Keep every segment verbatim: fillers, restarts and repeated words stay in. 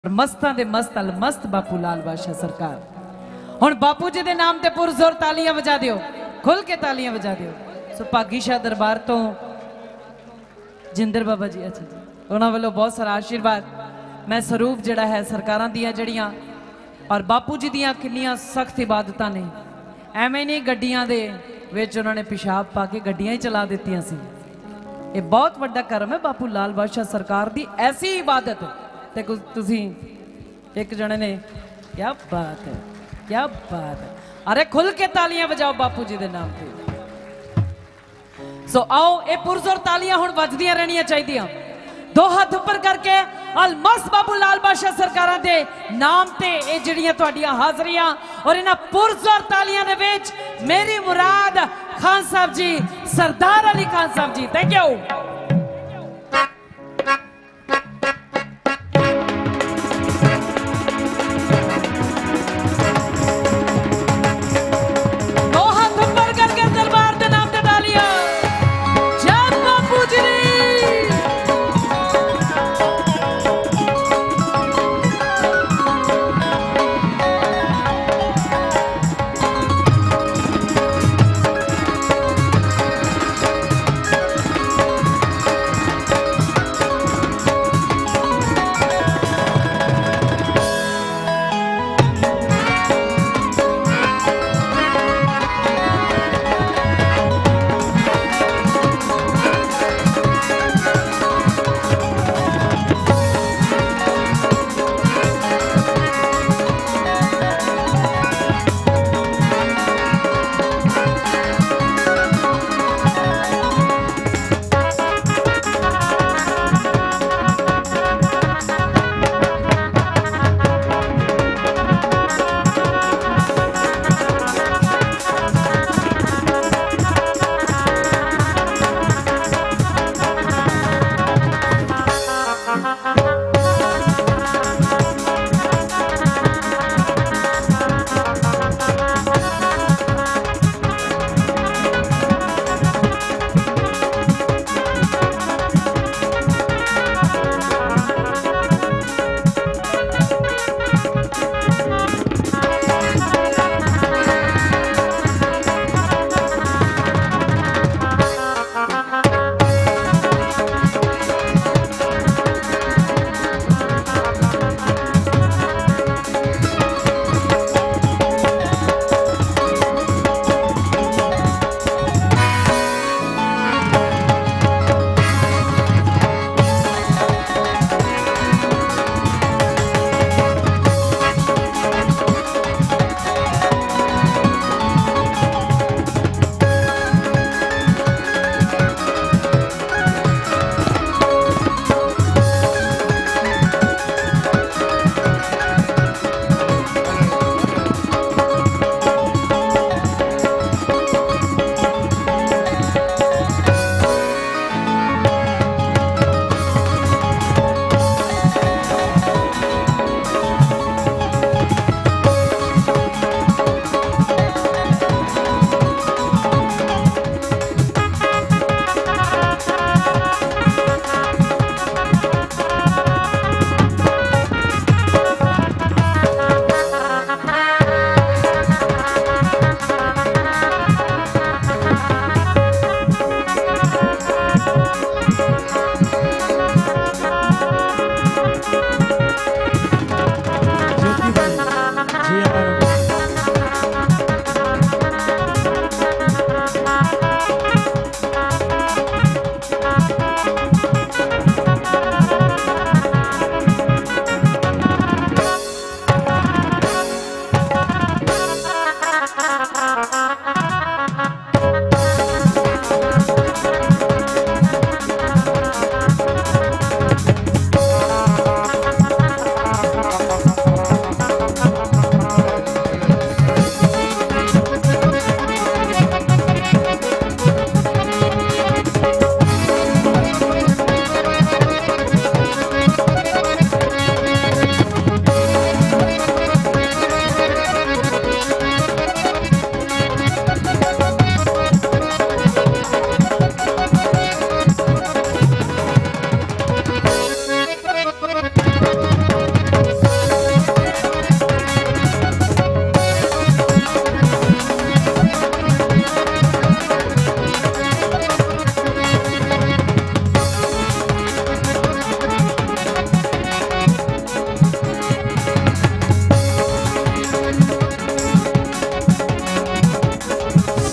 मस्तां दे मस्त अल मस्त बापू लाल बादशाह सरकार। हुण बापू जी दे नाम ते पुरजोर तालियां बजा दियो, खुल के तालियां बजा दियो। सो भागी शाह दरबार तो जिंदर बाबा जी, अच्छा जी, उन्हां वालों बहुत सारा आशीर्वाद। मैं स्वरूप जिहड़ा है सरकारां दियां जड़ियां और बापू जी दियां किन्नियां सख्त इबादतां ने। एवें नहीं गड्डियां दे विच उन्होंने पेशाब पा के गड्डियां ही चला दित्तियां सी। ये बहुत वड्डा करम है बापू लाल बादशाह सरकार दी, ऐसी इबादत ते कुछ तुसी एक जने ने, क्या बात है, क्या बात है। अरे खुल के तालियां बजाओ बापू जी दे नाम पे। सो आओ ये पुरजोर तालियां हुण वजदियां रहनियां चाहिदियां। दो हाथ ऊपर करके अलमस्त बापू लाल बादशाह सरकारां दे नाम ते ये जिहड़ियां तुहाडियां हाजरियां और इन्हां पुरजोर तालियां दे विच मेरी मुराद खान साहब जी, सरदार अली खान साहब ji, thank you.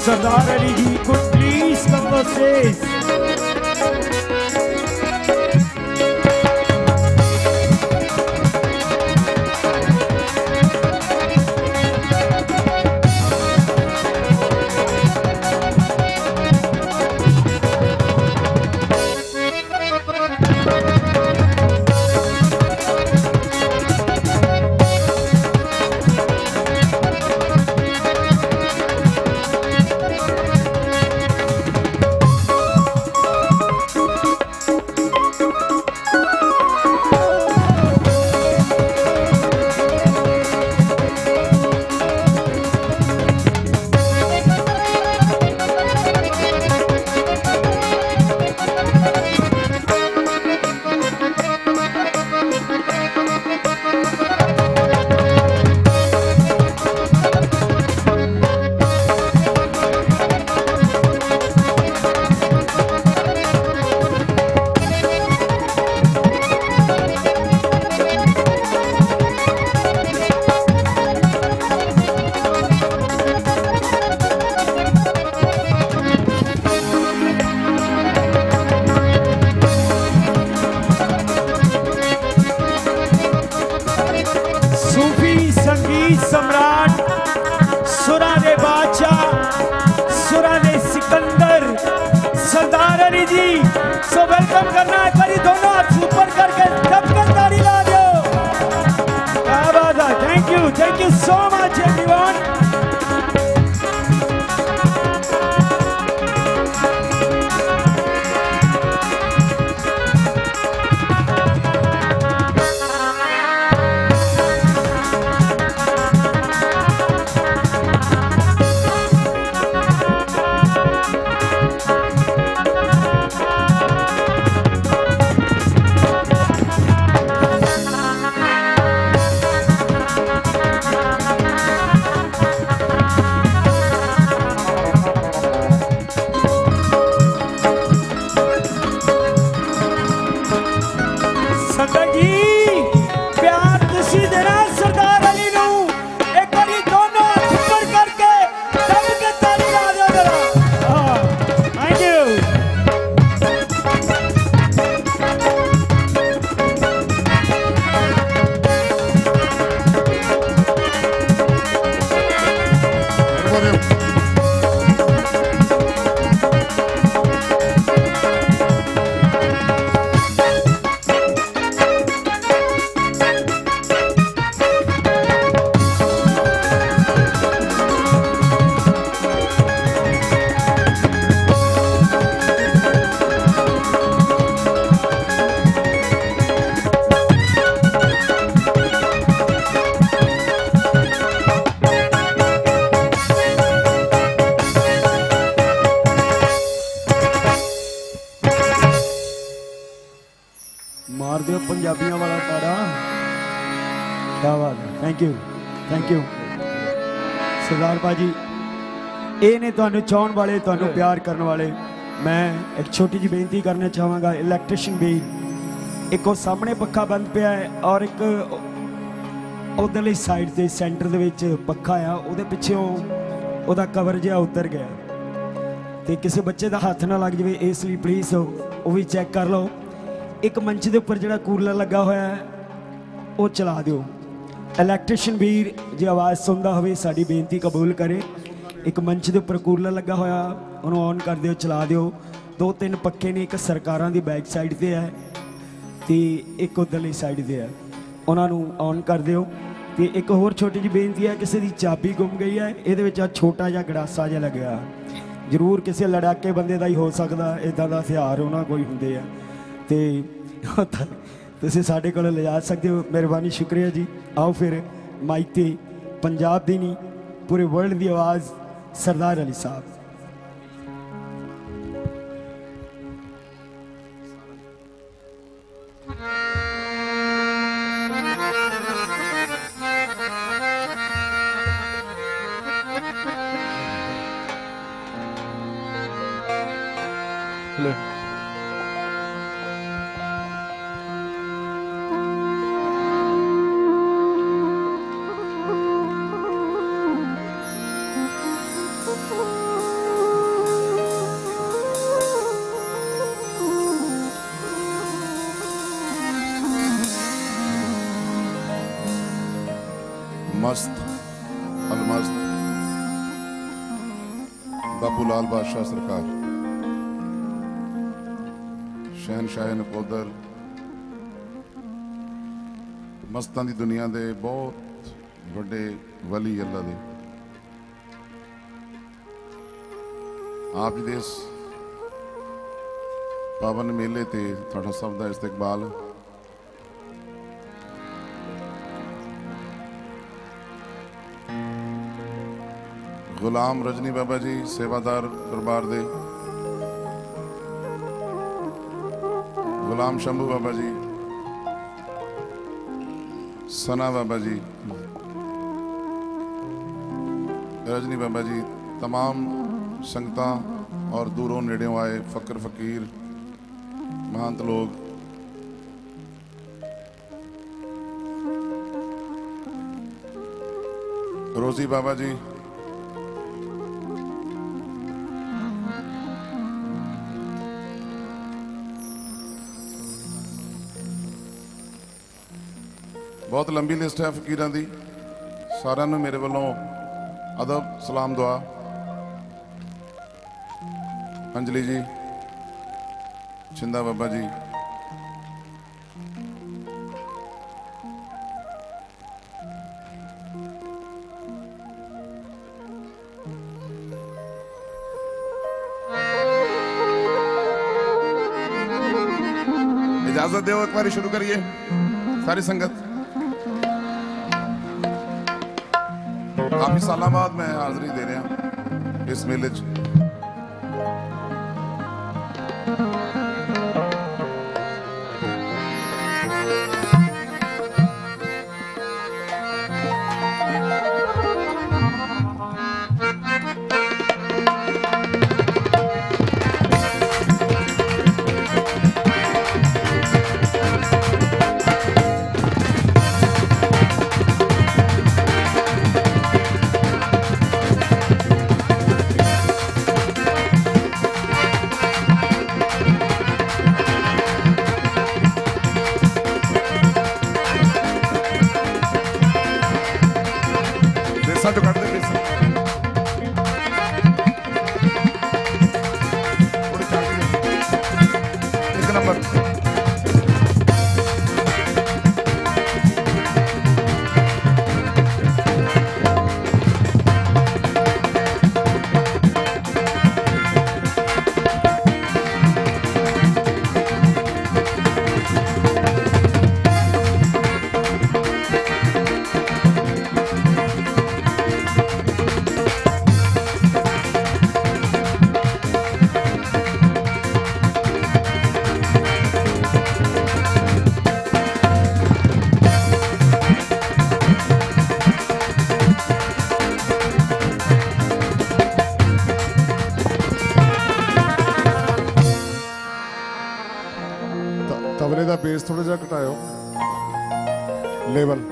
Sardar Ali ji could please come on stage. Thank you so much, everyone. मार दियो पंजाबियों वाला तारा। क्या बात है, thank you thank you Sardar भाजी। ये ने तुहानू चाहण वाले, तुहानू प्यार करने वाले। मैं एक छोटी जी बेनती करना चाहांगा। इलैक्ट्रीशियन भी एक वो सामने पक्खा बंद पिया है और एक उधरली साइड से सेंटर दे विच पक्खा आ, उहदे पिछों उहदा कवर जिहा उतर गया तो किसी बच्चे का हाथ ना लग जाए, इसलिए प्लीज़ वो भी चैक कर लो। एक मंच के उपर जो कूलर लगा हुआ है वो चला दो। इलैक्ट्रीशियन वीर जो आवाज़ सुनता हो साड़ी बेनती कबूल करे। एक मंच के उपर कूलर लगा होया उन्होंने ऑन कर दो, चला दो। दो तीन पक्के ने, एक सरकारों की बैक साइड से है तो एक उधरली साइड से है, उन्होंने ऑन कर दो। तो एक होर छोटी जी बेनती है, किसी की चाबी गुम गई है, ये छोटा जहा गड़ासा जहा लग्या, जरूर किसी लड़ाके बंदे का ही हो सकता, इदा का हथियार उन्होंने कोई होंगे है तो तुसीं साडे कोल लिजा सकते हो। मेहरबानी, शुक्रिया जी। आओ फिर माइक ते पंजाब दी नहीं पूरे वर्ल्ड की आवाज़ सरदार अली साहब। मस्त अलमस्त बाबू लाल बादशाह सरकार, शहनशाह नकोदर, मस्तां दी दुनिया दे बहुत वड्डे वली अल्लाह दे, आप जी दे इस पावन मेले ते तुहाडा सब दा इस्तकबाल। गुलाम रजनी बाबा जी सेवादार दरबार दे, गुलाम शंभू बाबा जी, सना बाबा जी, रजनी बाबा जी, तमाम संगतां और दूरों नेड़ों आए फकर फकीर महंत लोग, रोजी बाबा जी, बहुत लंबी लिस्ट है फकीरां दी। सारिਆਂ ਨੂੰ मेरे वालों अदब सलाम दुआ। अंजलि जी, छिंदा बाबा जी, इजाजत दो एक बार शुरू करिए सारी संगत। काफी साल बाद मैं हाजिरी दे रहा इस मेले च। तो कर दे एक नंबर। तबले का बेस थोड़ा जा घटाओ लेवल।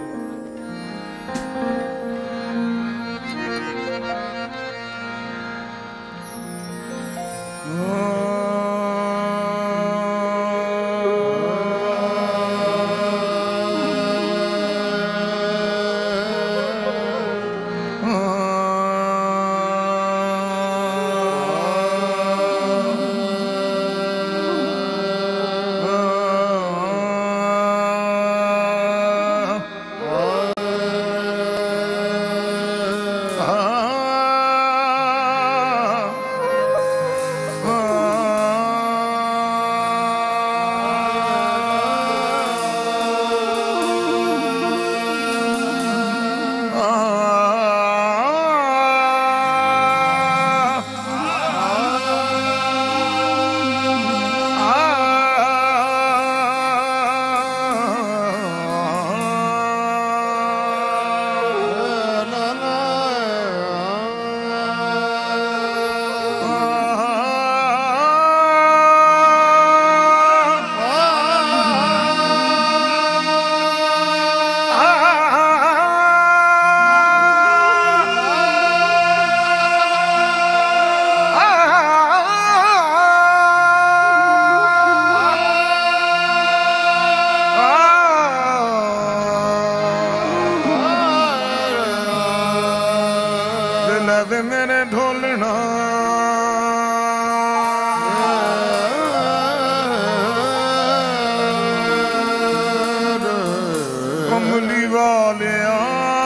मौलिया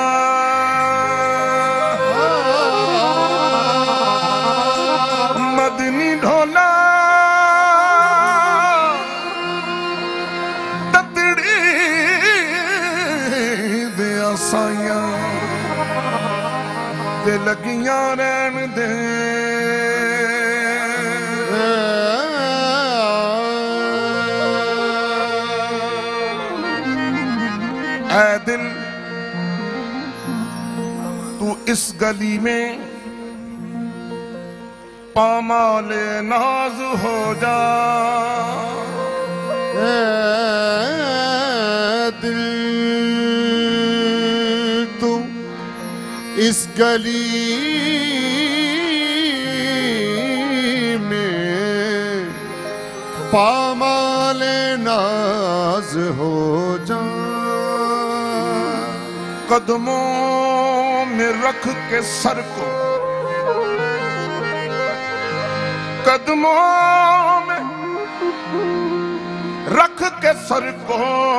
मदनी ढोला ततड़ी दे साइयां ते लगियां रहन दे ऐ दिल तू इस गली में पामाले नाज हो जा ऐ दिल तू इस गली में पामाले नाज हो जा कदमों में रख के सर को कदमों में रख के सर को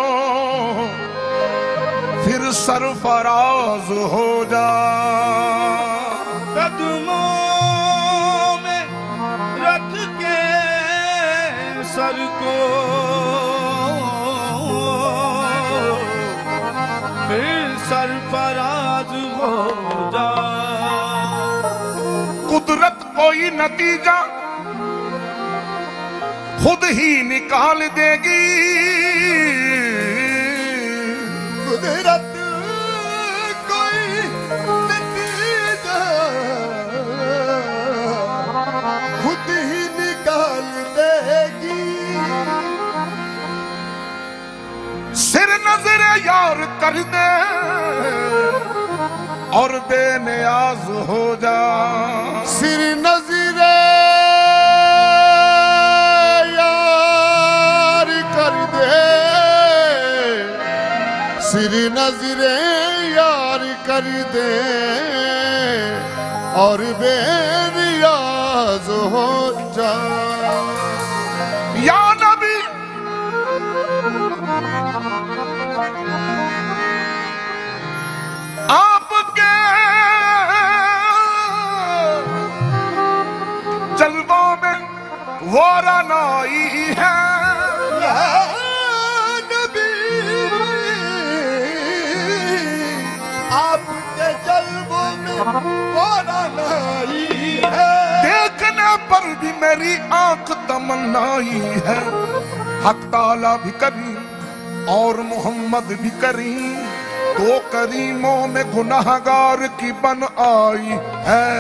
फिर सरफराज हो जा कदमों में रख के सर को फिर सरफराज हो जा कुदरत कोई नतीजा खुद ही निकाल देगी कुदरत कोई नतीजा खुद ही निकाल देगी सिर नजर यार कर दे और बेनियाज हो जा सिर नजरे यार कर दे सिर नजरे यार कर दे और बेनियाज हो जा या नबी आपके जलवों में वो रनाई है या नबी आपके जलवों में वो रनाई है देखने पर भी मेरी आंख तमन्नाई है हक ताला भी करी और मोहम्मद भी करी दो करीमों में गुनाहगार की बन आई है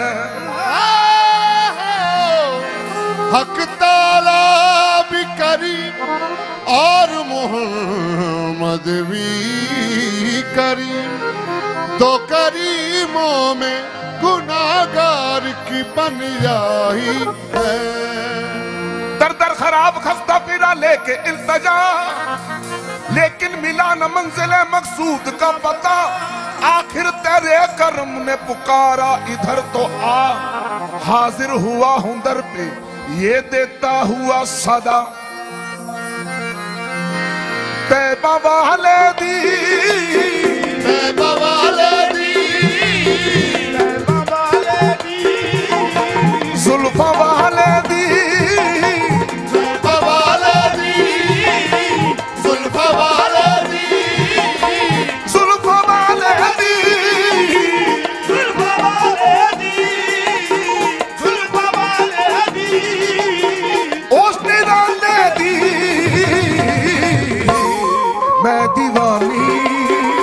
हक ताला भी करीम और मोहम्मद भी करीम दो करीमों में गुनाहगार की बन आई है दर दर खराब खस्ता फिरा लेके इल्तजा लेकिन मिला न मंजिल मकसूद का पता आखिर तेरे करम ने पुकारा इधर तो आ हाजिर हुआ हूं दर पे ये देता हुआ सदा तैबा वाले दी तैबा वाले दी तैबा वाले दी जुल्फा वाले दी जुल्फा वाले दी जुल्फा वाले दी जुल्फा वाले दी जुल्फा वाले दी जुल्फा वाले दी ओस निराले दी मैं दीवानी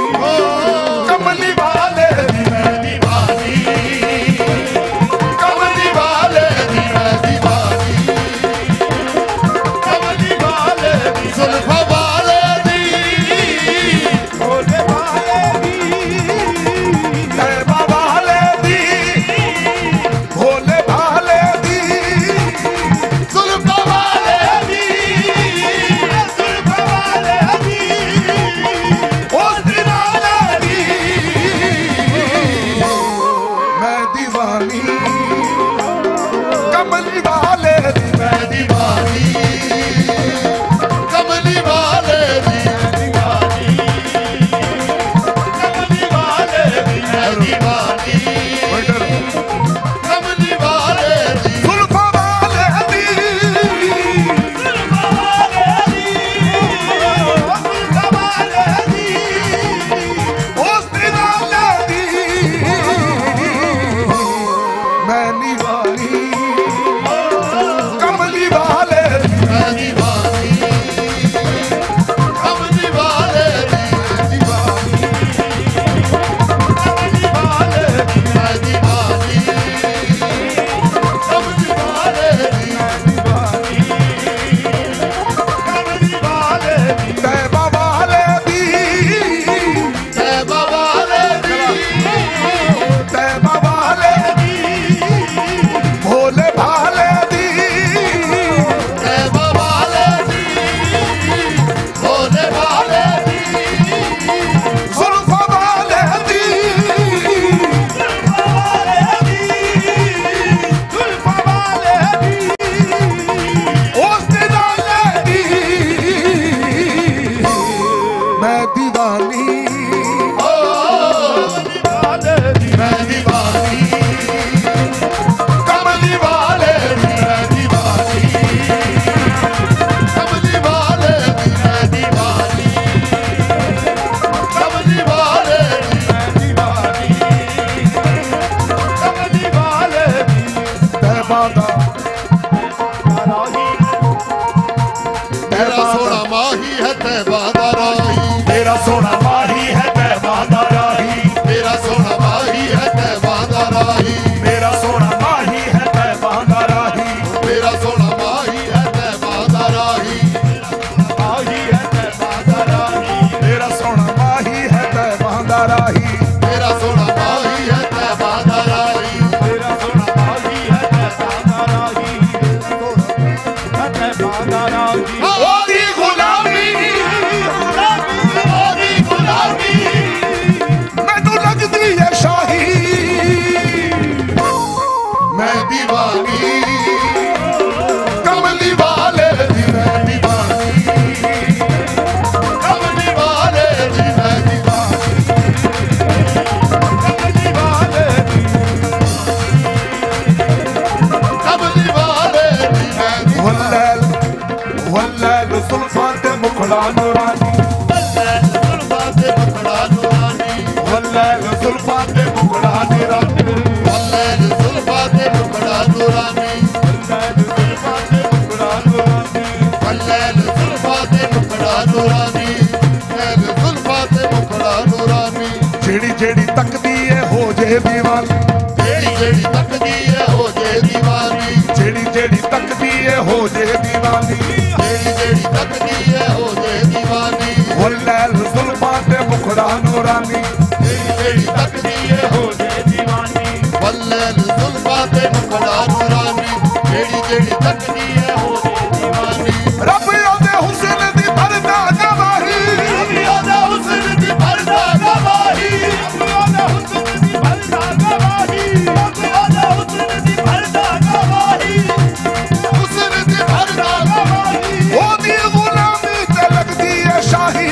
लैल जुल्फां ते मुखड़ा नूरानी लैल जुल्फां ते मुखड़ा नूरानी लैल जुल्फां ते मुखड़ा नूरानी लैल जुल्फां ते मुखड़ा नूरानी लैल जुल्फां ते मुखड़ा नूरानी जेड़ी जेड़ी तकदी है हो जे दीवानी जेड़ी जेड़ी तकदी है हो जे दीवानी जेड़ी जेड़ी तकदी है हो जे दीवानी जेड़ी जेड़ी तकदी है हो जे दीवानी वो लैल जुल्फां ते मुखड़ा नूरानी जेड़ी जेड़ी तकदी है हो जे दीवानी लैल जुल्फां ते मुखड़ा नूरानी जेड़ी जेड़ी तकदी है हो जे दीवानी रब ओदे हुस्न दी भरदा गवाही रब ओदे हुस्न दी भरदा गवाही रब ओदे हुस्न दी भरदा गवाही रब ओदे हुस्न दी भरदा गवाही हुस्न दी भरदा गवाही ओदी गुलामी ते लगदी है शाही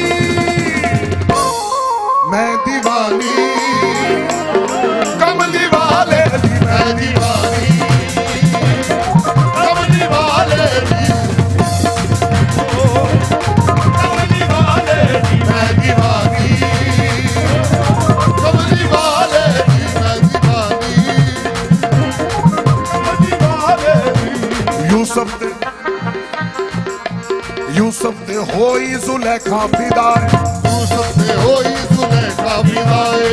मैं दीवानी कमली वाले दी मैं दीवानी कमली वाले दी कमली वाले दी मैं दीवानी कमली वाले दी मैं दीवानी कमली वाले दी यूसुफ दे यूसुफ दे होई जुलेखा फिदाए यूसुफ ते होई जुलेखा फिदाए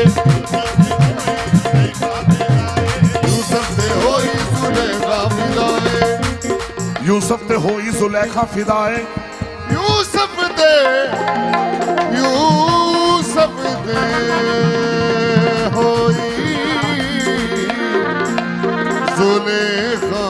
यूसुफ ते होई जुलेखा फिदाए यूसुफ ते होई जुलेखा फिदाए यूसुफ दे यूसुफ दे होई जुलेखा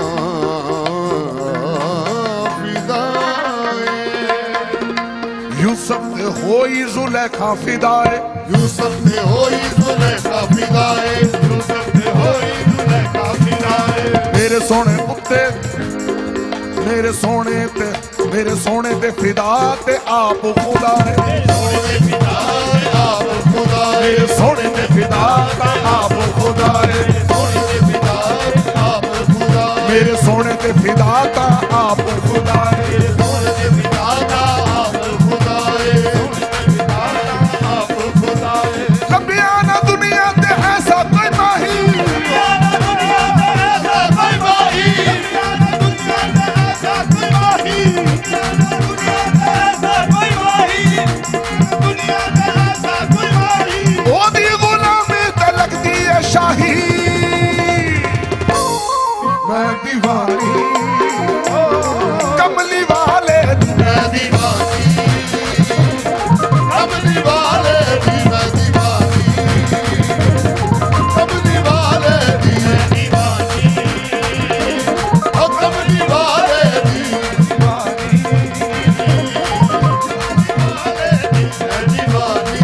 फिदाए यूसुफ ते होई जुलेखा फिदाए यूसुफ ते होई जुलेखा फिदाए यूसुफ ते होई जुलेखा फिदाए मेरे सोने उत्ते मेरे सोने ते मेरे सोने ते फिदा ते आप खुदा है सोने फिदाए आप खुदाए मेरे सोने ते फिदा ता आप खुदा है सोने ते फिदाए आप खुदाए मेरे सोने ते फिदा ता आप खुदा है सोने ते फिदाए आप खुदाए आप खुदाए लंबिया ना दुनिया ते ऐसा कोई माही दुनिया ना दुनिया ते ऐसा कोई माही दुनिया ना दुनिया ते ऐसा कोई माही दुनिया ना ऐसा कोई माही दुनिया ना ऐसा कोई माही ओदी गुलामी ते लगदी है शाही मैं दीवानी कमली वाले दी मैं दीवानी कमली वाले दी मैं दीवानी कमली वाले दी मैं दीवानी ओ कमली वाले दी मैं दीवानी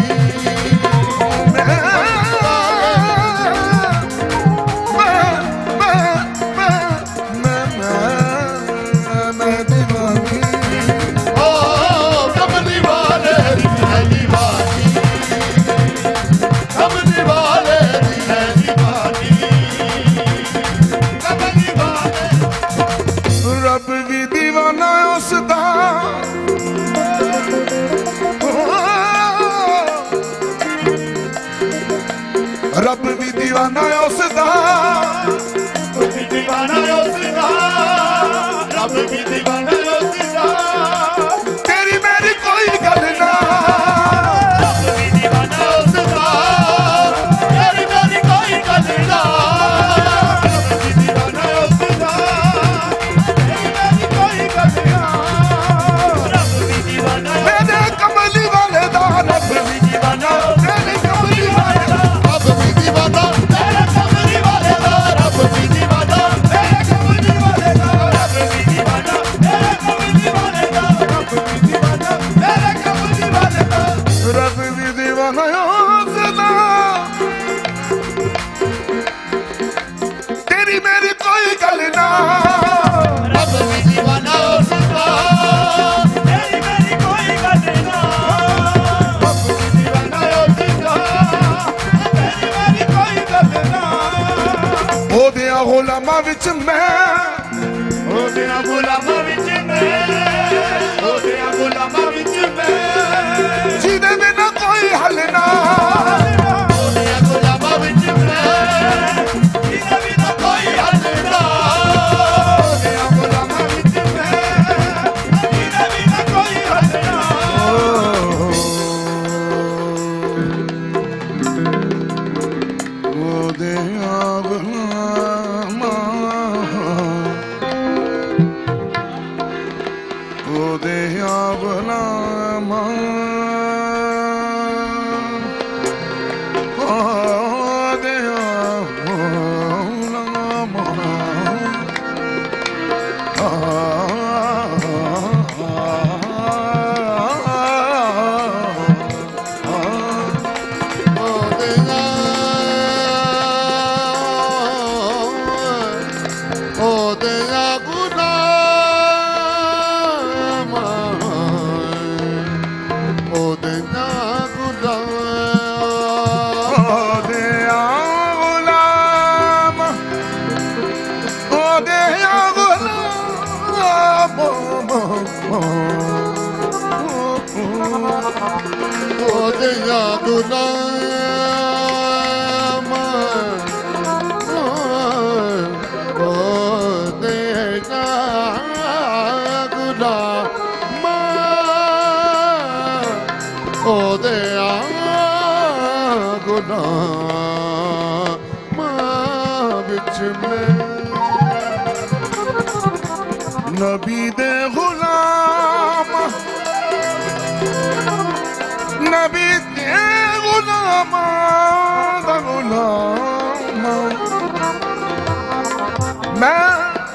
ओ कमली वाले दी मैं दीवानी कमली वाले दी मैं दीवानी कमली वाले रब भी दीवाना उसदा रब भी दीवाना उसदा दीवाना उसका रब भी दीवाना उसका तेरी मेरी कोई गल ना रब भी दीवाना उसका तेरी मेरी कोई गल ना रब भी दीवाना उसका तेरी मेरी कोई गलियां रब भी दीवाना मेरे कमली वाले दा रब भी दीवाना मेरे कमली वाले दा रब भी दीवाना तेरे कमली वाले दा रब भी दीवाना तेरे कमली वाले दा रब भी दीवाना तेरे कमली वाले दा रब भी दीवाना तेरे कमली वाले दा रब भी दीवाना उसदा तेरी मेरी कोई गल ना रब भी दीवाना उसका तेरी मेरी कोई गल ना रब भी दीवाना उसका तेरी मेरी कोई गल ना ओदियां गुलामां विच मैं ओदियां गुलामां विच मैं ओदियां गुलामां विच मैं जिदे बिना कोई हल ना हलना नबी दे गुलाम नबी दे गुलाम दा गुलाम मैं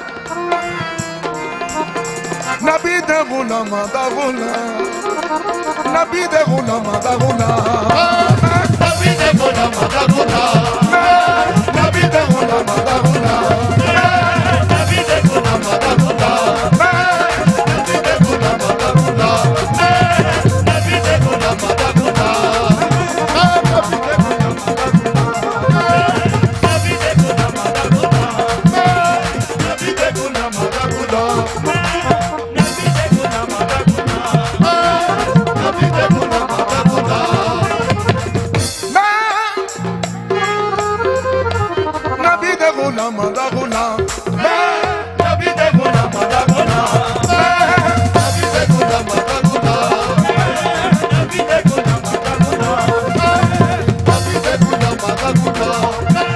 नबी दे गुलाम दा गुलाम नबी दे गुलाम दा गुलाम नबी दे गुलाम दा गुलाम नबी दे गुलाम दा गुलाम नबी दे गुलाम दा गुलाम नबी दे गुलाम दा गुलाम नबी दे गुलाम दा गुलाम नबी दे गुलाम नबी दे गुलाम दा गुलाम नबी दे गुलाम दा गुलाम नबी दे गुलाम दा गुलाम नबी दे गुलाम दा गुलाम नबी दे गुलाम दा गुलाम नबी दे गुलाम दा गुलाम नबी दे गुलाम दा गुलाम नबी दे गुलाम दा गुलाम नबी दे गुलाम दा गुलाम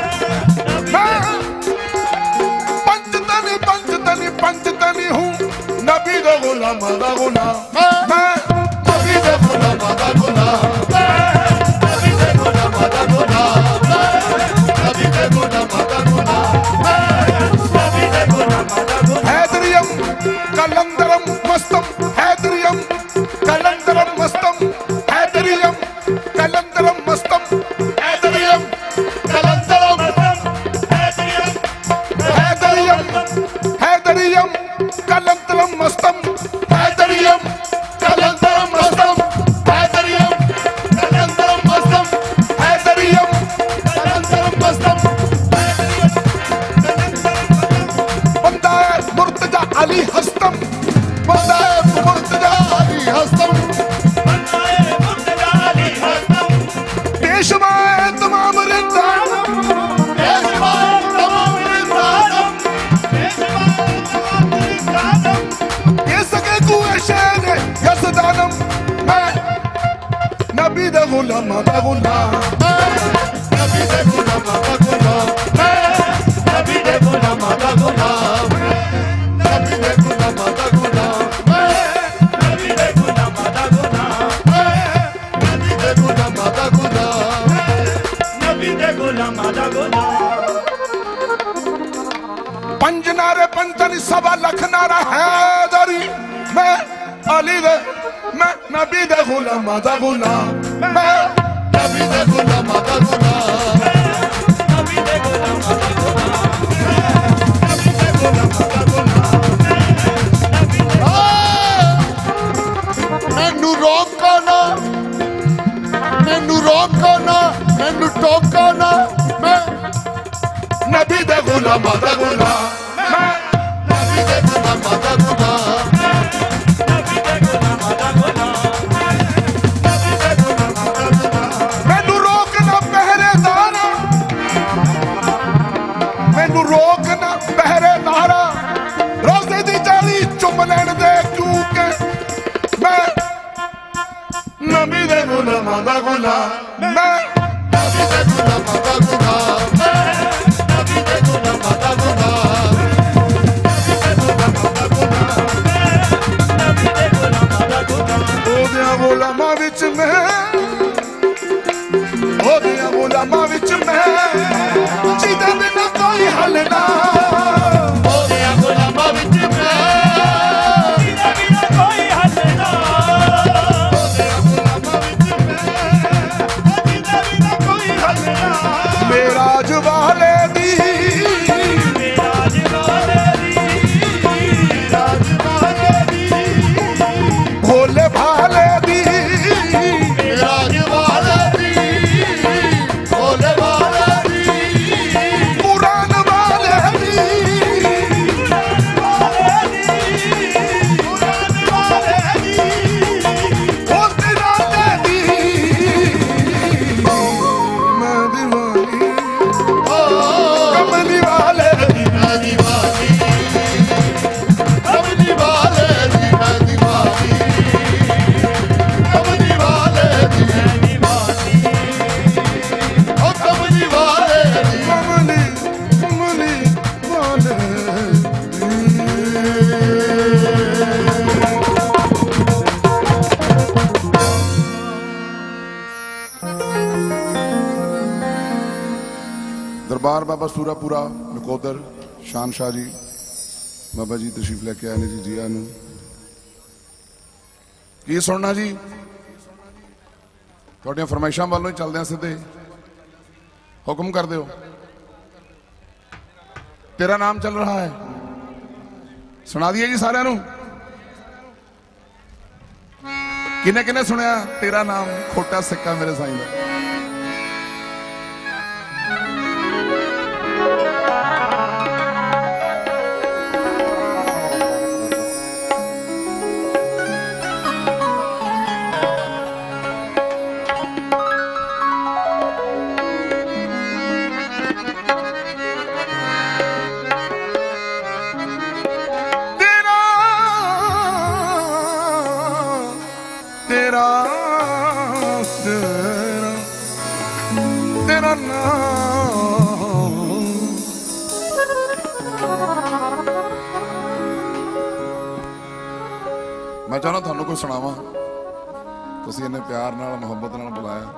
पंचतनी पंचतनी पंचतनी हूँ नबी दे गुलाम दा गुलाम मैं नबी दे गुलाम दा गुलाम नबी दे गुलाम दा गुलाम नबी दे गुलाम दा गुलाम नबी दे गुलाम दा गुलाम हैदरियम कलंदरम मस्तम हैदरियम कलंदरम मस्तम हैदरियम कलंदरम मस्तम हैदरियम कलंदरम हैदरियम हैदरियम हैदरियम कलंदरम मस्तम हैदरियम कलंदरम मस्तम हैदरियम कलंदरम मस्तम हैदरियम कलंदरम मस्तम बंदा मुर्तजा अली हस्तम बंदा मुर्तजा अली हस्तम बंदा मुर्तजा अली हस्तम पेशवा तमाम रिंदानम पेशवा तमाम रिंदानम पेशवा तमाम रिंदानम ये सके कुए शेर यसदानम मैं नबी दे गुलाम दा गुलाम नबी दे गुलाम दा गुलाम नबी दे गुलाम दा गुलाम नबी दे गुलाम दा गुलाम नबी दे गुलाम दा गुलाम नबी दे गुलाम दा गुलाम नबी दे गुलाम दा गुलाम पंज नारे पंचनी सवा लख नारा हैदरी मैं अली दे मैं नबी दे गुलाम दा गुलाम मैं नबी दे गुलाम दा गुलाम नबी दे गुलाम दा गुलाम नबी दे गुलाम दा गुलाम मैनू रोको ना मैनू रोको ना मैनू टोको ना मैं नबी दे गुलाम दा गुलाम मैं नबी दे गुलाम दा गुलाम नबी दे गुलाम दा गुलाम नबी दे गुलाम दा गुलाम मैनू रोकना पहरेदारा मैनू रोकना पहरेदारा रोज़े दी जाली चुम लैण दे क्योंकि मैं नबी दे गुलाम दा गुलाम मैं नबी दे गुलाम दा गुलाम नबी दे गुलाम दा गुलाम नबी दे गुलाम दा गुलाम नबी दे गुलाम दा गुलाम ओ दिया गुलामां विच मैं ओ दिया गुलामां दरबार बाबा सूरापुरा नकोदर शान शाह जी बाबा जी तशरीफ लेके आए ने जी जी आनू की सुनना जी थोड़िया फरमाइशा वालों ही चलते हैं सीधे हुक्म कर दो तेरा नाम चल रहा है सुना दिए जी सारे किने किने सुनिया तेरा नाम खोटा सिक्का मेरे साईं का मैं चाहना थानू कोई सुनावा तुसी इन्ने प्यार नाल मुहब्बत नाल बुलाया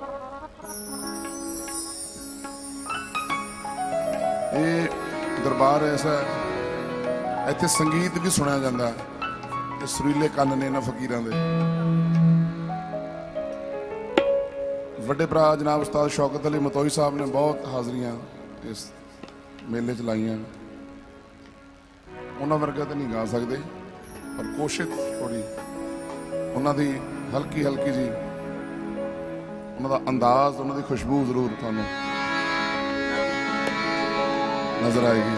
ये दरबार ऐसा इत्थे संगीत भी सुनिया जाता है सुरीले कन्न ने इन्हां फकीरां दे वड्डे भरा जनाब उस्ताद शौकत अली मतोई साहब ने बहुत हाज़रियां इस मेले च लाइयां उन्हां वर्गा तो नहीं गा सकते पर कोशिश थोड़ी उन्होंने हल्की हल्की जी उन्होंने अंदाज उन्होंने खुशबू जरूर थानू नजर आएगी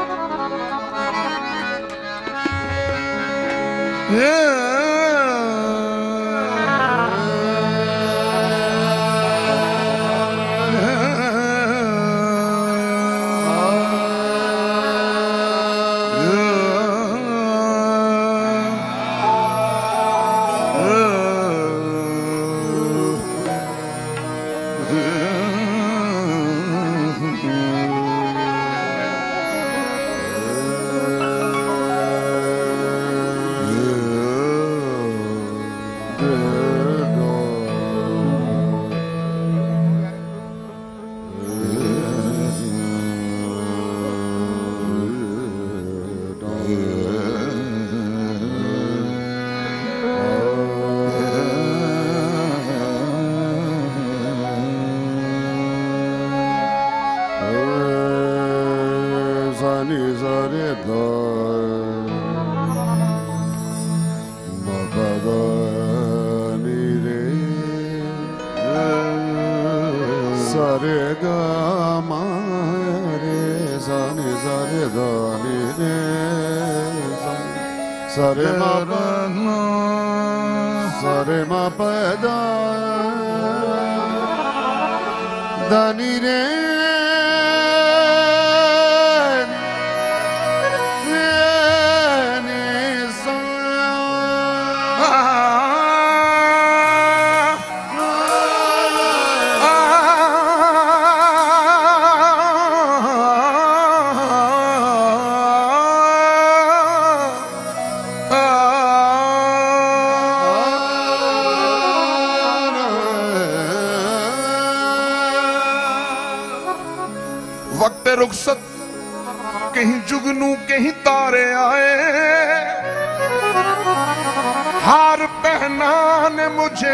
रुखसत कहीं जुगनू कहीं तारे आए हार पहनाने मुझे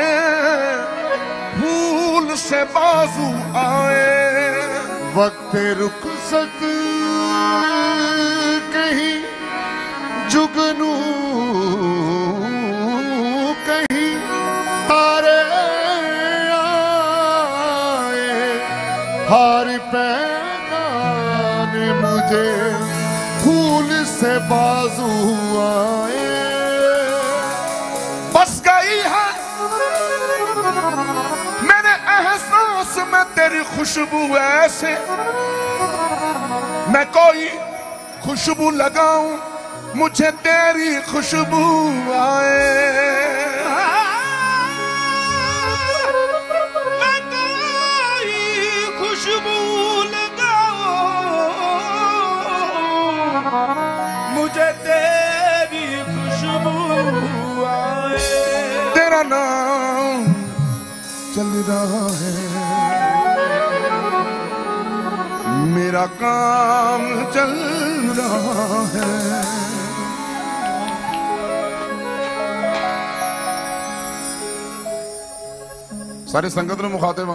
फूल से बाजू आए वक्त रुखसत कहीं जुगनू कहीं तारे आए हार पहनाने मुझे फूल से बाजू आए बस गई है मेरे एहसास में तेरी खुशबू ऐसे मैं कोई खुशबू लगाऊं मुझे तेरी खुशबू आए मैं कोई खुशबू मुझे तेरी खुशबू आए तेरा नाम चल रहा है मेरा मेरा काम चल रहा है। सारी संगत ने मुखातिब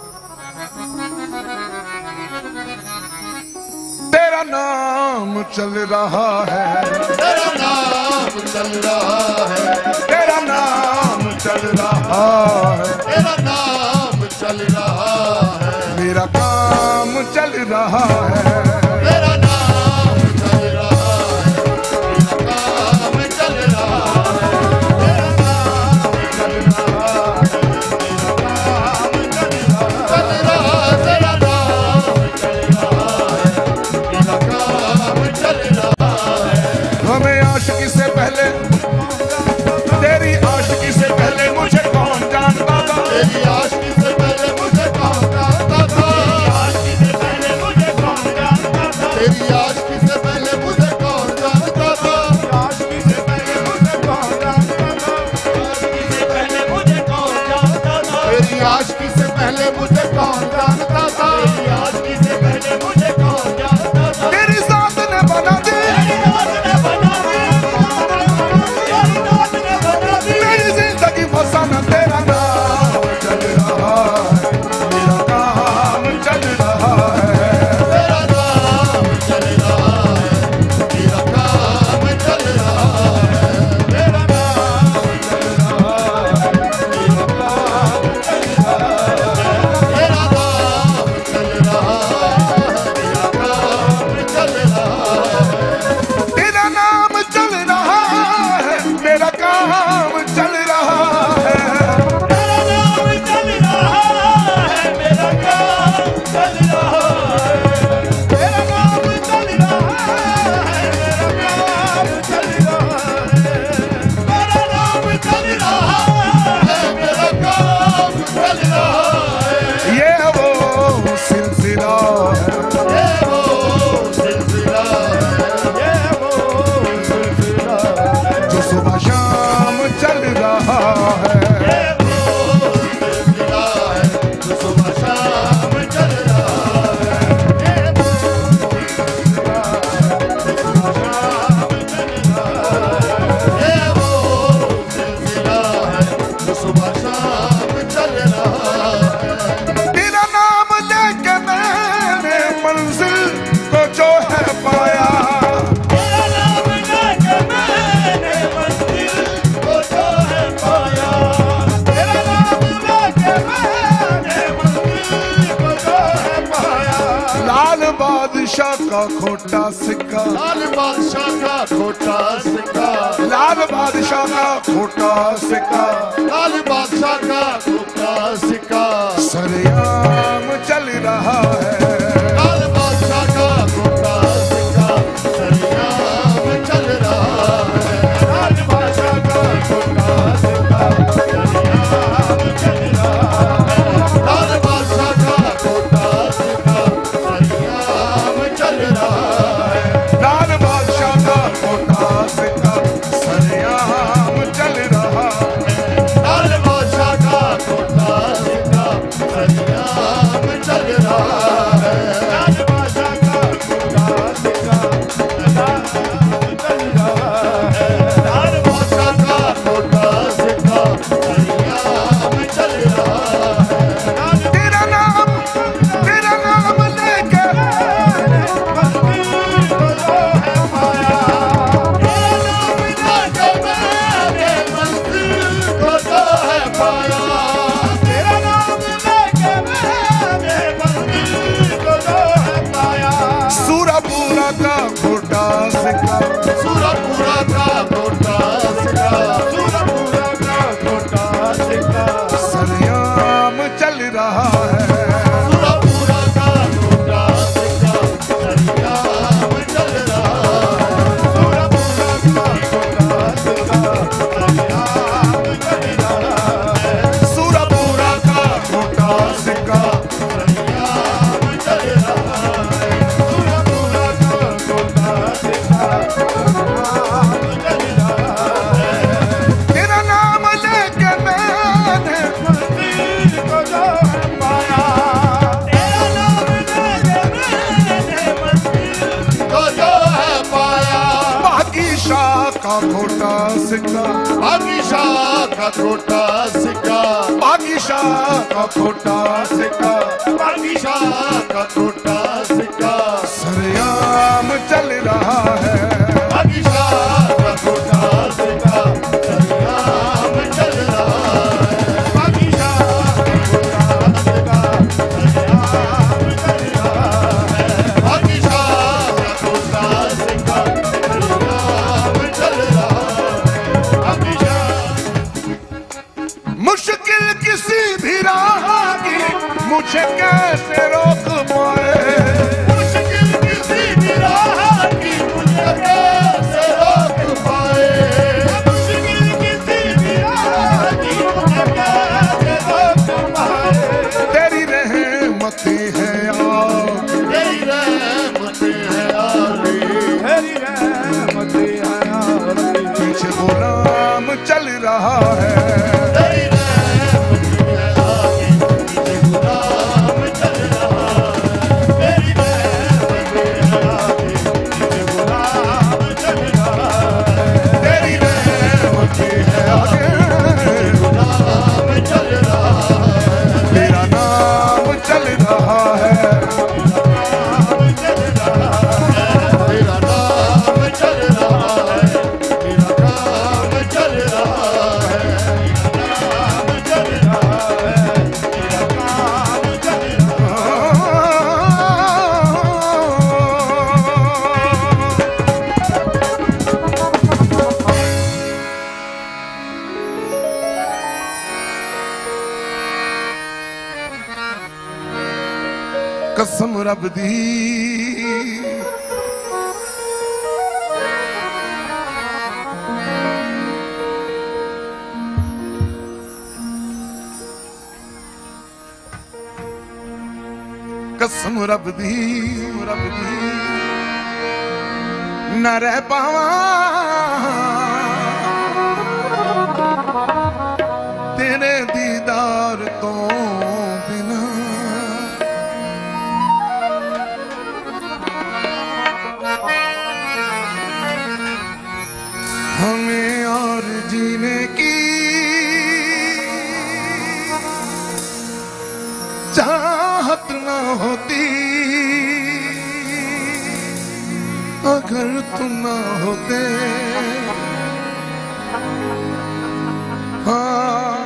तेरा नाम चल रहा है, तेरा नाम चल रहा है, तेरा नाम चल रहा है, तेरा नाम चल रहा है, मेरा काम चल रहा है, तेरा नाम चल रहा है, मेरा काम चल रहा है, तेरा नाम चल रहा है, मेरा काम चल रहा है, तेरा नाम चल रहा है, मेरा काम चल रहा है। हमें आशिकी से पहले तेरी आशिकी से पहले मुझे कौन जानता था, तेरी आशिकी से पहले मुझे कौन जानता था, आशिकी से पहले मुझे कौन जानता था, तेरी आशिकी से पहले मुझे कौन जानता था, आशिकी से पहले मुझे कौन जानता था, आशिकी से पहले मुझे कौन जानता था, तेरी आशिकी से पहले मुझे कौन जानता था, तेरी आशिकी से पहले मुझे कौन जानता था, तेरी साथ ने बना दी, तेरी जात ने बना दी, तेरी जात ने बना दी, मेरी जिंदगी फसाना तेरा नाम चल रहा है, मेरा काम चल रहा है, तेरा नाम चल रहा है, मेरा काम चल रहा है, तेरा नाम चल रहा है, मेरा काम चल रहा है, तेरा नाम चल रहा है, मेरा काम चल रहा है, तेरा नाम चल रहा है, मेरा काम चल रहा है, तेरा नाम चल रहा है, मेरा काम चल रहा है, तेरा नाम चल रहा है, मेरा काम चल रहा है, तेरा नाम चल रहा है, मेरा काम चल रहा है, ये वो सिलसिला है, ये वो सिलसिला है, ये वो सिलसिला है, जो सुबह शाम चल रहा है, ये वो सिलसिला है, जो सुबह शाम चल रहा है, ये वो सिलसिला है, जो सुबह शाम चल रहा है, ये वो सिलसिला है, जो सुबह शाम चल रहा है। तेरा नाम लेके मैंने मंजिल को जो है पाया, तेरा नाम लेके मैंने मंजिल को जो है पाया, तेरा नाम लेके मैंने मंजिल को जो है पाया, लाल बादशाह का खोटा सिक्का, लाल बादशाह का खोटा सिक्का, लाल बादशाह का खोटा सिक्का, लाल बादशाह का खोटा सिक्का, सरेआम चल रहा है, लाल बादशाह का खोटा सिक्का, सरेआम चल रहा है, लाल बादशाह का खोटा सिक्का, सरेआम चल रहा है, लाल बादशाह का खोटा सिक्का, सरेआम चल रहा है, लाल बादशाह का खोटा सिक्का सरेआम चल रहा है, लाल बादशाह का खोटा सिक्का, सरेआम खोटा सिक्का, बादशाह का खोटा सिक्का, बादशाह का खोटा सिक्का, बादशाह का खोटा सिक्का सरेआम चल रहा है। बादशाह का खोटा सिक्का सरेआम चल रहा है। बादशाह का खोटा सिक्का सरेआम चल रहा है। बादशाह का खोटा सिक्का सरेआम चल रहा है। बादशाह मुश्किल किसी भी राह की मुझे कैसे रोक पाए, मुश्किल किसी भी राह की मुझे कैसे रोक पाए। मुश्किल किसी भी राह की मुझे कैसे रोक पाए। तेरी रहमतें हैं यार, तेरी रहमतें हैं आली, तेरी रहमतें हैं आली। पीछे गुलाम चल रहा है। तेरी रहमतें हैं आली, पीछे गुलाम चल रहा है। तेरी रहमतें हैं आली, पीछे गुलाम चल रहा है। तेरी रहमतें हैं आगे, गुलाम चल रहा है। तेरा नाम चल रहा है। नाम चल रहा है। तेरा नाम चल रहा है। तेरा नाम चल रहा है। तेरा नाम चल रहा है। तेरा नाम चल रहा है। कसम रब दी कसम रब दी रब दी न रह पावा तेरे दीदार तो बिना। हमें और जीने की चाहत न होती अगर तुम न होते। हाँ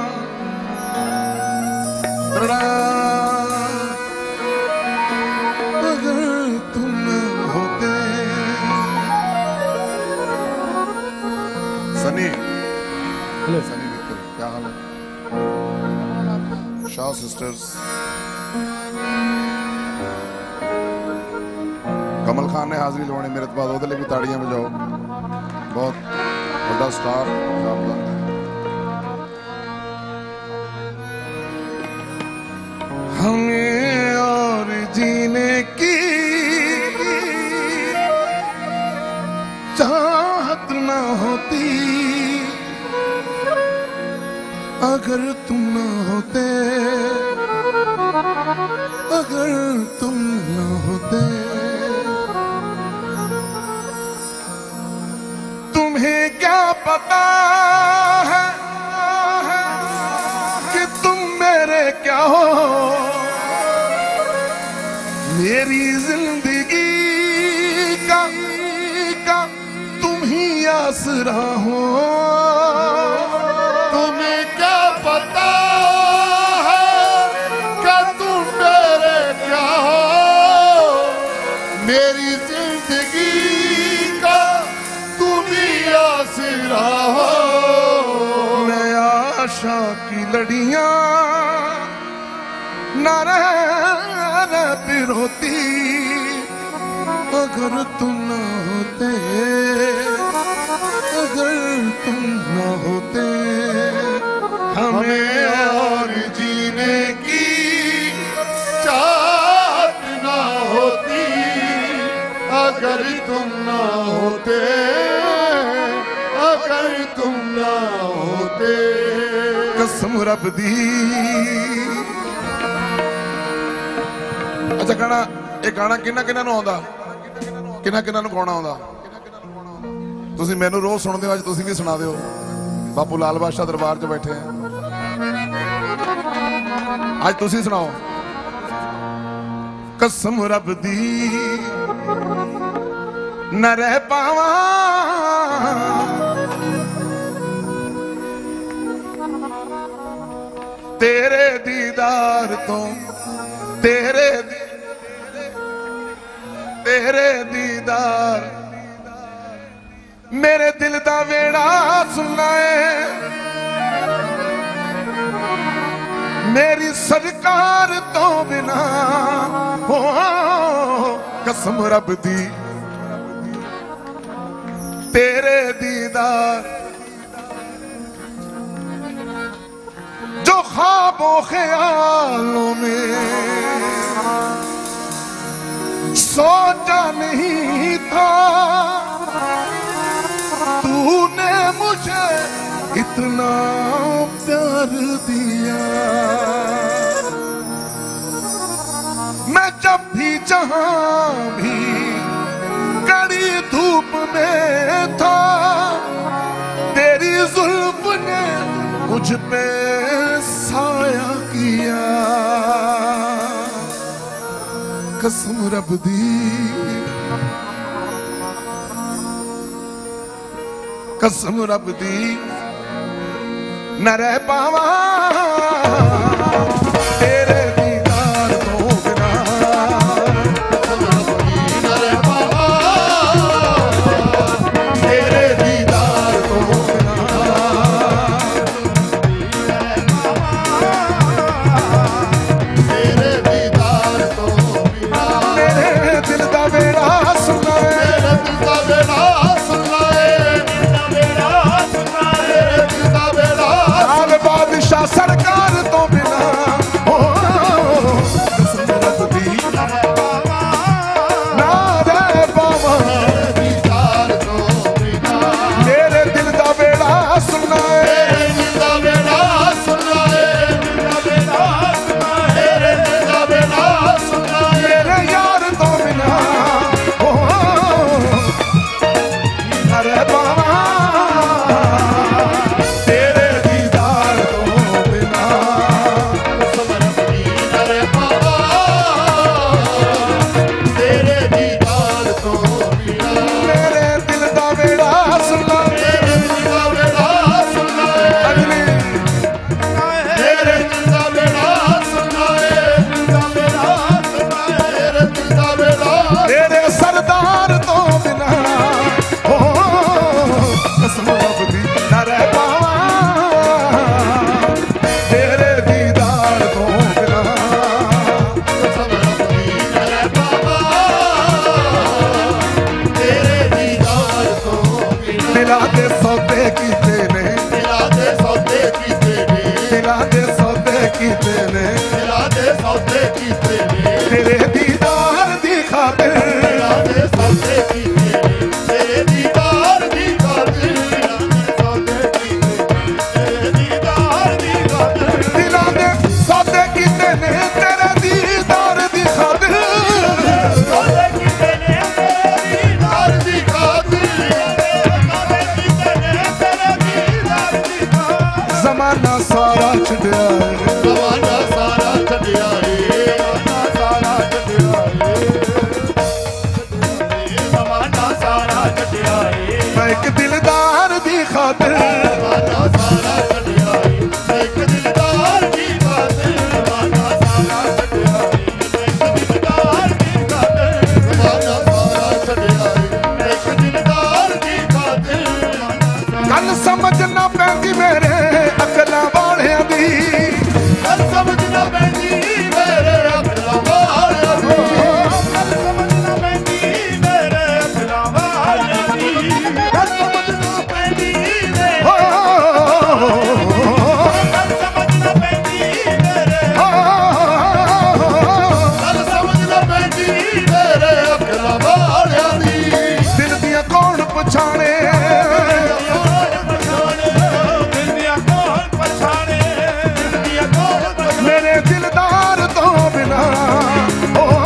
अगर तुम न होते। सनी हेलो सनी मित्तल क्या हाल है? शाह सिस्टर्स कमल खान ने हाजिरी लवानी मेरे तो बाद ओदे लिए भी ताड़ियां बजाओ। बहुत बड़ा स्टार शाबाश। हमें और जीने की चाहत न होती अगर तुम न होते अगर तुम न होते। तुम्हें क्या पता है कि तुम मेरे क्या हो, मेरी जिंदगी का का तुम ही आसरा हो। तुम्हें क्या पता है कि तुम मेरे क्या हो, मेरी जिंदगी का तुम ही आसरा हो। मैं आशा की लड़ियां न रहती रोती अगर तुम न होते अगर तुम न होते। हमें और जीने की चाहत ना होती अगर तुम ना होते अगर तुम ना होते। कसम रब दी। अच्छा गाना ਇਹ ਗਾਣਾ ਕਿੰਨਾ ਕਿੰਨਾ ਨੂੰ ਆਉਂਦਾ, ਕਿੰਨਾ ਕਿੰਨਾ ਨੂੰ ਗਾਉਣਾ ਆਉਂਦਾ? ਤੁਸੀਂ ਮੈਨੂੰ ਰੋਜ਼ ਸੁਣਦੇ ਹੋ, ਅੱਜ ਤੁਸੀਂ ਵੀ ਸੁਣਾ ਦਿਓ। ਬਾਪੂ ਲਾਲ ਬਾਦਸ਼ਾਹ ਦਰਬਾਰ 'ਚ ਬੈਠੇ ਆ, ਅੱਜ ਤੁਸੀਂ ਸੁਣਾਓ। ਕਸਮ ਰੱਬ ਦੀ ਨਾ ਰਹਿ ਪਾਵਾਂ तेरे दीदार तो, तेरे तेरे दीदार मेरे दिल दा वेड़ा सुनना है, मेरी सरकार तो बिना हो कसम रब दी तेरे दीदार जो ख्वाबों ख्यालों में सोचा नहीं था, तूने मुझे इतना प्यार दिया। मैं जब भी जहां भी कड़ी धूप में था, तेरी जुल्फ ने मुझ पे साया किया। कसम रब दी कसम रब दी न रह पावा तेरे दीदार तो बिना, न रह पावा तेरे दीदार तो सरकार तो बिना हो कसम रब दी ना रह पावा दीदार तो बिना, तेरे दिल दा बेड़ा सुनना है, तेरे दिल दा बेड़ा सुनना है, तेरे दिल दा बेड़ा सुनना है, तेरे यार तो बिना हो ना रह पावा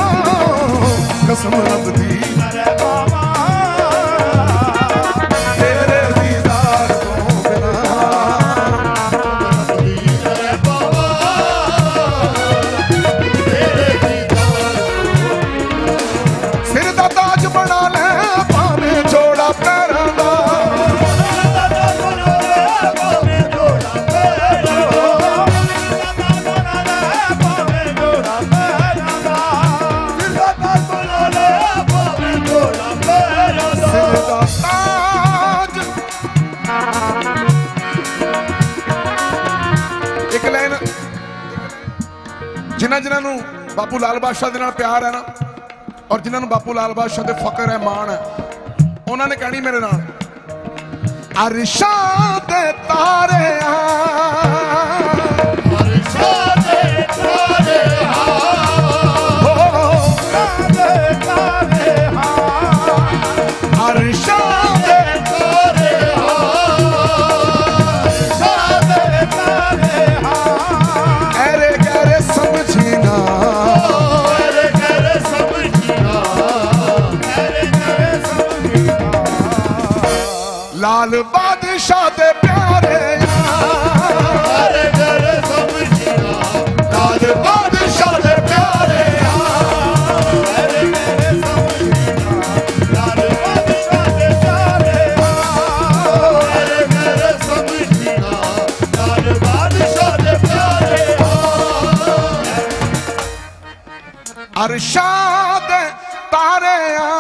कसम रब दी जिन्होंने बापू लाल बादशाह के नाल प्यार है ना और जिन्होंने बापू लाल बादशाह के फकर है मान है उन्होंने कहनी मेरे नाल अरशां दे तारे अरशां दे तारे अरशां दे तारे अरशां दे तारे अरे गहरे समझी ना अरे गहरे समझी ना अरे गहरे समझी ना लाल बादशाह दे प्यारे अरे गहरे समझी ना लाल बादशाह दे प्यारे अरे गहरे समझी ना लाल बादशाह दे प्यारे अरे गहरे समझी ना लाल बादशाह दे प्यारे अरशां दे तारे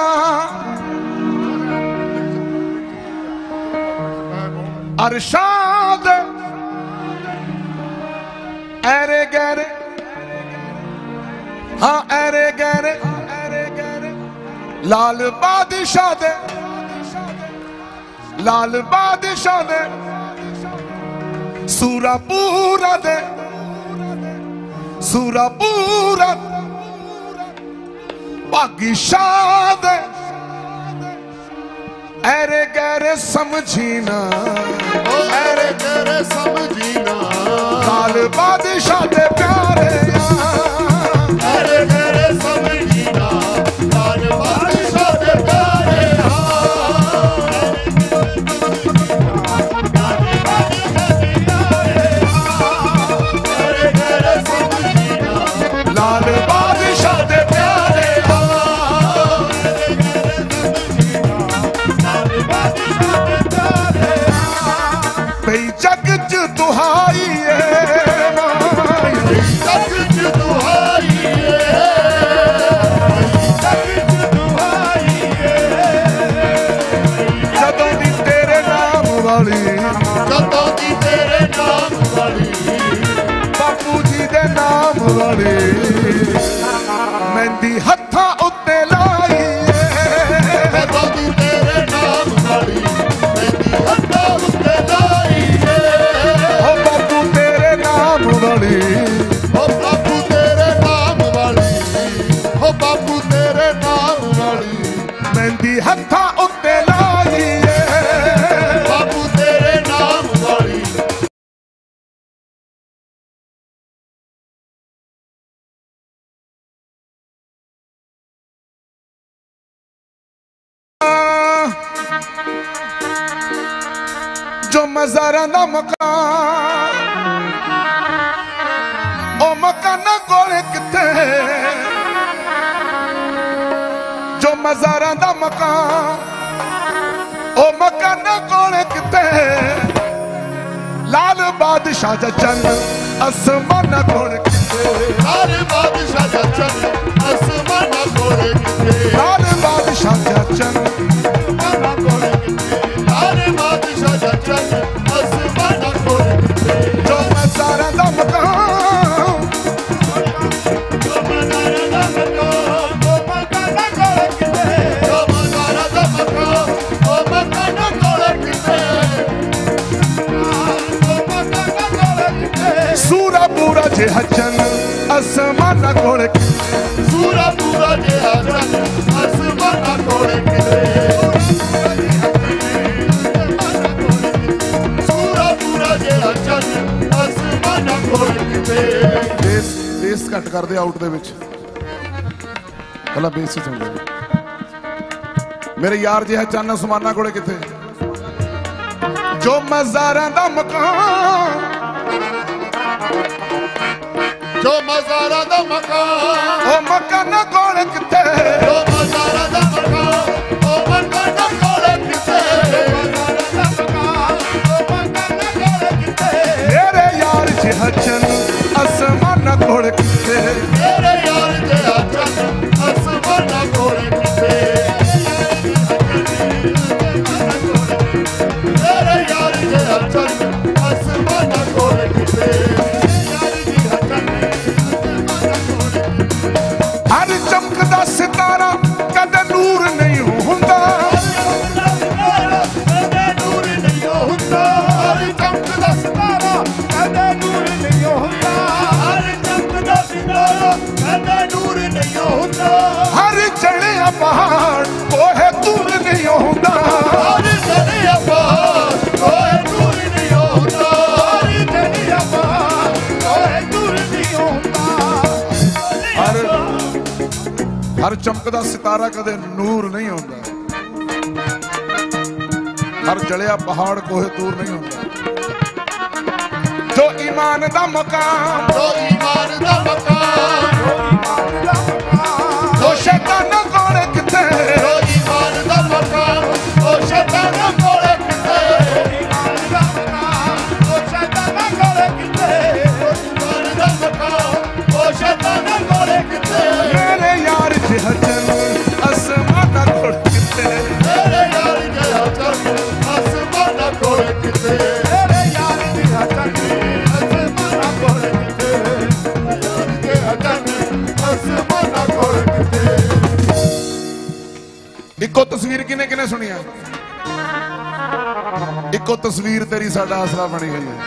अरशां दे ऐरे गहरे हाँ ऐरे गहरे लाल बादशाह दे लाल बादशाह दे सूरा पूरा दे सूरा पूरा भागी शाह दे ऐरे गहरे समझी ना अरे गहरे समझी ना लाल बादशाह दे प्यारे अरे गहरे समझी ना लाल बादशाह दे प्यारे अरे गहरे समझी ना लाल बादशाह दे प्यारे भई जग च दुहाई है जग च दुहाई है जग च दुहाई है जदों दी तेरे नाम वाली कदों दी तेरे नाम वाली बापू जी दे नाम वाली मेहंदी हत्थां उत्ते लाई कदों दी तेरे नाम वाली मेरी हत्था उत्ते लाई है ओ बापू तेरे नाम वाली ओ बापू तेरे नाम वाली ओ बापू तेरे नाम वाली मेहंदी हत्थां उत्ते लाई बापू तेरे नाम वाली जो मज़ारां दा मकान ओ मकाना कोले किथे जो मज़ारां दा मकान ओ मकाना कोले किथे लाल बादशाह दा चंद आसमाना कोले किथे लाल बादशाह दा चंद आसमाना कोले किथे लाल बादशाह दा चंद आसमाना कोले किथे लाल बादशाह दा चंद आसमाना कोले किथे जो मज़ारां दा मकान जो मज़ारा दा मकान ओ मकाना कोले किथे जो मज़ारा दा मकान ओ मकाना कोले किथे ओ मकाना कोले किथे सूरा पूरा जे हचन आसमाना कोले किथे सूरा पूरा जे हचन आसमाना कोले किथे सूरा पूरा जे हचन आसमाना कोले किथे बेस बेस घट कर दे आउट दे विच पहला बेस ही सुन ले मेरे यार जे है चन्न आसमाना कोले किथे जो मज़ारां दा मकान जो मज़ारा दा मकान ओ मकाना कोले किथे जो मज़ारा दा मकान ओ मकाना कोले किथे मज़ारा दा मकान ओ मकाना कोले किथे मेरे यार जे है चन्न आसमाना कोले किथे मेरे यार जे हचन आसमाना कोले किथे मेरे यार जे हचन आसमाना कोले किथे यार जी हचन सितारा कदे नूर नहीं हुंदा कदे नूर नहीं हुंदा हर चमकदा सितारा कदे नूर नहीं हुंदा हर चमकदा सितारा कदे नूर नहीं हुंदा हर चढ़िया पहाड़ कोहे दूर नहीं हुंदा हर चढ़िया पहाड़ कोहे दूर नहीं हुंदा हर चढ़िया पहाड़ कोहे दूर नहीं हुंदा हर हर चमकदा सितारा कदे नूर नहीं होंदा हर जलिया पहाड़ कोहे दूर नहीं होंदा जो ईमान दा मकाम जो ईमान दा मकाम जो शैतान कोले किथे जो ईमान दा मकाम ओ शैतान कोले किथे ईमान दा मकाम ओ शैतान कोले किथे ईमान दा मकाम ओ शैतान कोले किथे मेरे यार जहजन आसमान कोल किथे मेरे यार जहजन आसमान कोले किथे मेरे यार जहजन आसमान कोले किथे मेरे यार जहजन आसमान कोले किथे इको तस्वीर किने किने सुनिया इको तस्वीर तेरी साडा आसरा बनी गई है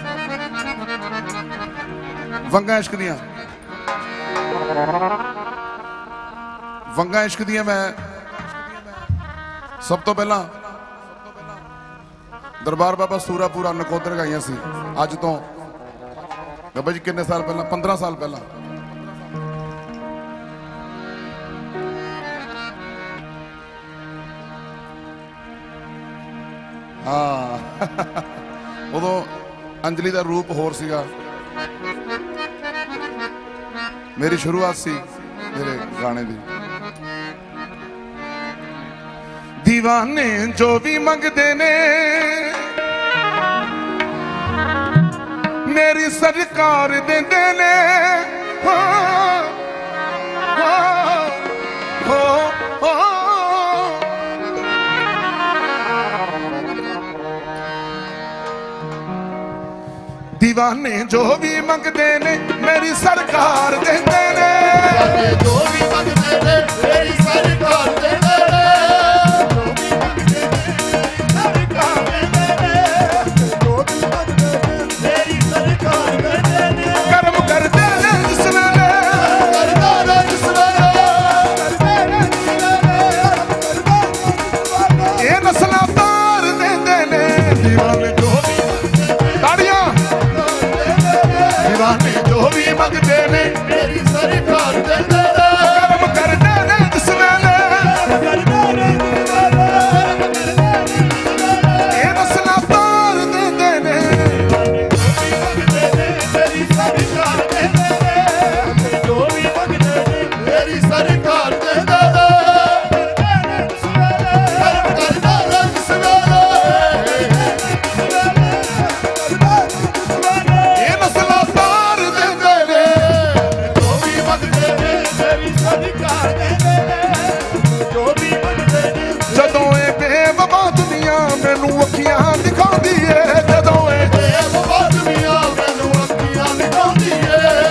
वंगा इश्क दियां वंगा इश्क दियां मैं सब तो पहला दरबार बाबा सूरापुरा नकोदर गाइयां सी अज तो बाबा जी किन्ने साल पहला पंद्रह साल पहला हाँ उदों अंजलि का रूप होर सीगा मेरी शुरुआत सी मेरे गाने दी दीवाने जो भी मंगदे ने मेरी सरकार देंदे ने हाँ, हाँ, हो, हो। दीवाने जो भी मंगदे ने मेरी सरकार देंदे ने जो भी मंगदे ने मेरी सरकार देंदे ने जो भी मंगदे ने मेरी सरकार देंदे ने जो भी मंगदे ने मेरी सरकार देंदे ने कर्म करदे ने जिस वेले करदा ने जिस वेले करदे ने जिस वेले ये नस्लां तार देंदे ने दीवाने जो भी ताड़ियां दीवाने जो भी मंगदे ने मेरी सरकार देंदे ने कर्म करदे ने जिस वेले करदा ने जिस वेले ये नस्लां तार देंदे ने मेरी सरकार देंदे ने जो भी मंगदे ने मेरी सरकार देंदे ने कर्म करदा ने जिस वेले ये नस्लां तार देंदे ने जो भी मंगदे ने मेरी सरकार देंदे ने जो भी मंगदे ने ਜਦੋਂ ਇਹ ਬੇਵਫਾ ਦੁਨੀਆ ਮੈਨੂੰ ਅੱਖੀਆਂ ਦਿਖਾਉਂਦੀ ਏ ਜਦੋਂ ਇਹ ਇਹ ਬਾਬਾ ਦੁਨੀਆ ਮੈਨੂੰ ਅੱਖੀਆਂ ਦਿਖਾਉਂਦੀ ਏ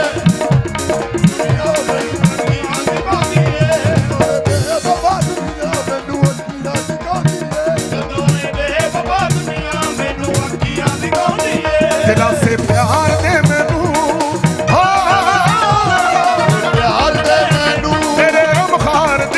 ਦੁਨੀਆ ਮੈਨੂੰ ਅੱਖੀਆਂ ਦਿਖਾਉਂਦੀ ਏ ਇਹ ਬਾਬਾ ਦੁਨੀਆ ਮੈਨੂੰ ਅੱਖੀਆਂ ਦਿਖਾਉਂਦੀ ਏ ਜਦੋਂ ਇਹ ਬਾਬਾ ਦੁਨੀਆ ਮੈਨੂੰ ਅੱਖੀਆਂ ਦਿਖਾਉਂਦੀ ਏ ਦਿਲਾਂ ਸੇ ਪਿਆਰ ਦੇ ਮੈਨੂੰ ਹਾਂ ਪਿਆਰ ਦੇ ਮੈਨੂੰ ਤੇਰੇ ਬੁਖਾਰ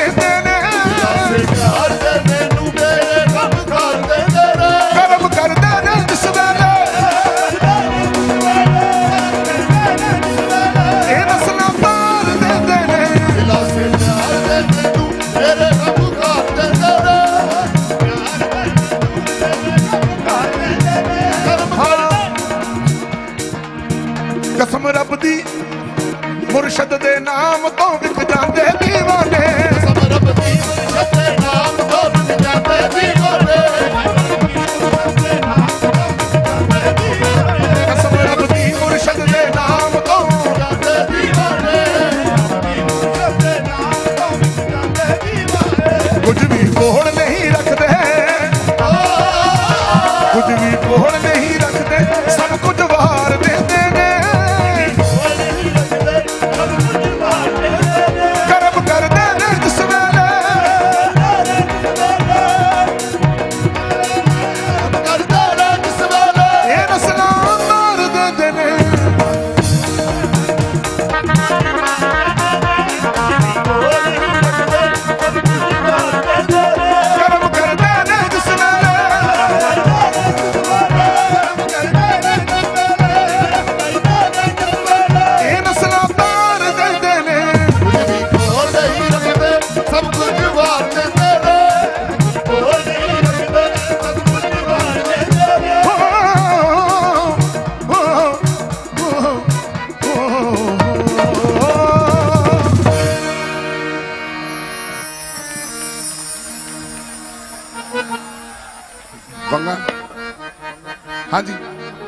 वंगा हाँ जी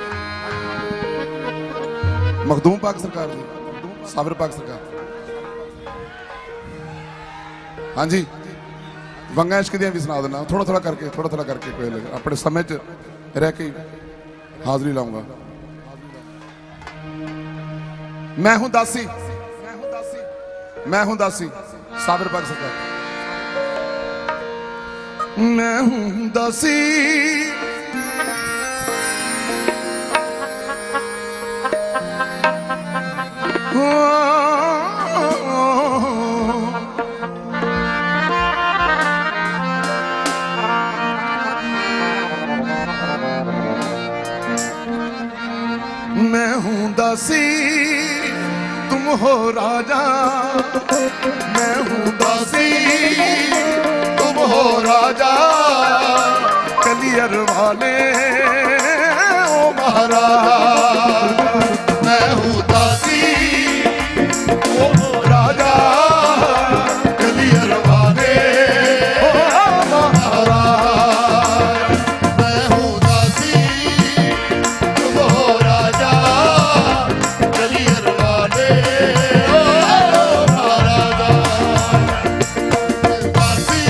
मखदूम पाक सरकार जी साबिर पाक सरकार हाँ जी वंगा इश्क दियां भी सुना देना थोड़ा थोड़ा करके थोड़ा थोड़ा करके कोई लगे अपने समय च रह के हाजरी लाऊंगा। मैं हूं दासी मैं हूं दासी साबिर पाक सरकार। मैं हूं दासी मैं हूं दासी तुम हो राजा। मैं हूं दासी तुम हो राजा कलियर वाले ओ महाराज। मैं हूं दासी तुम हो राजा कलियर वाले ओ महाराज। मैं हूं दासी तुम हो राजा कलियर वाले ओ महाराज। दासी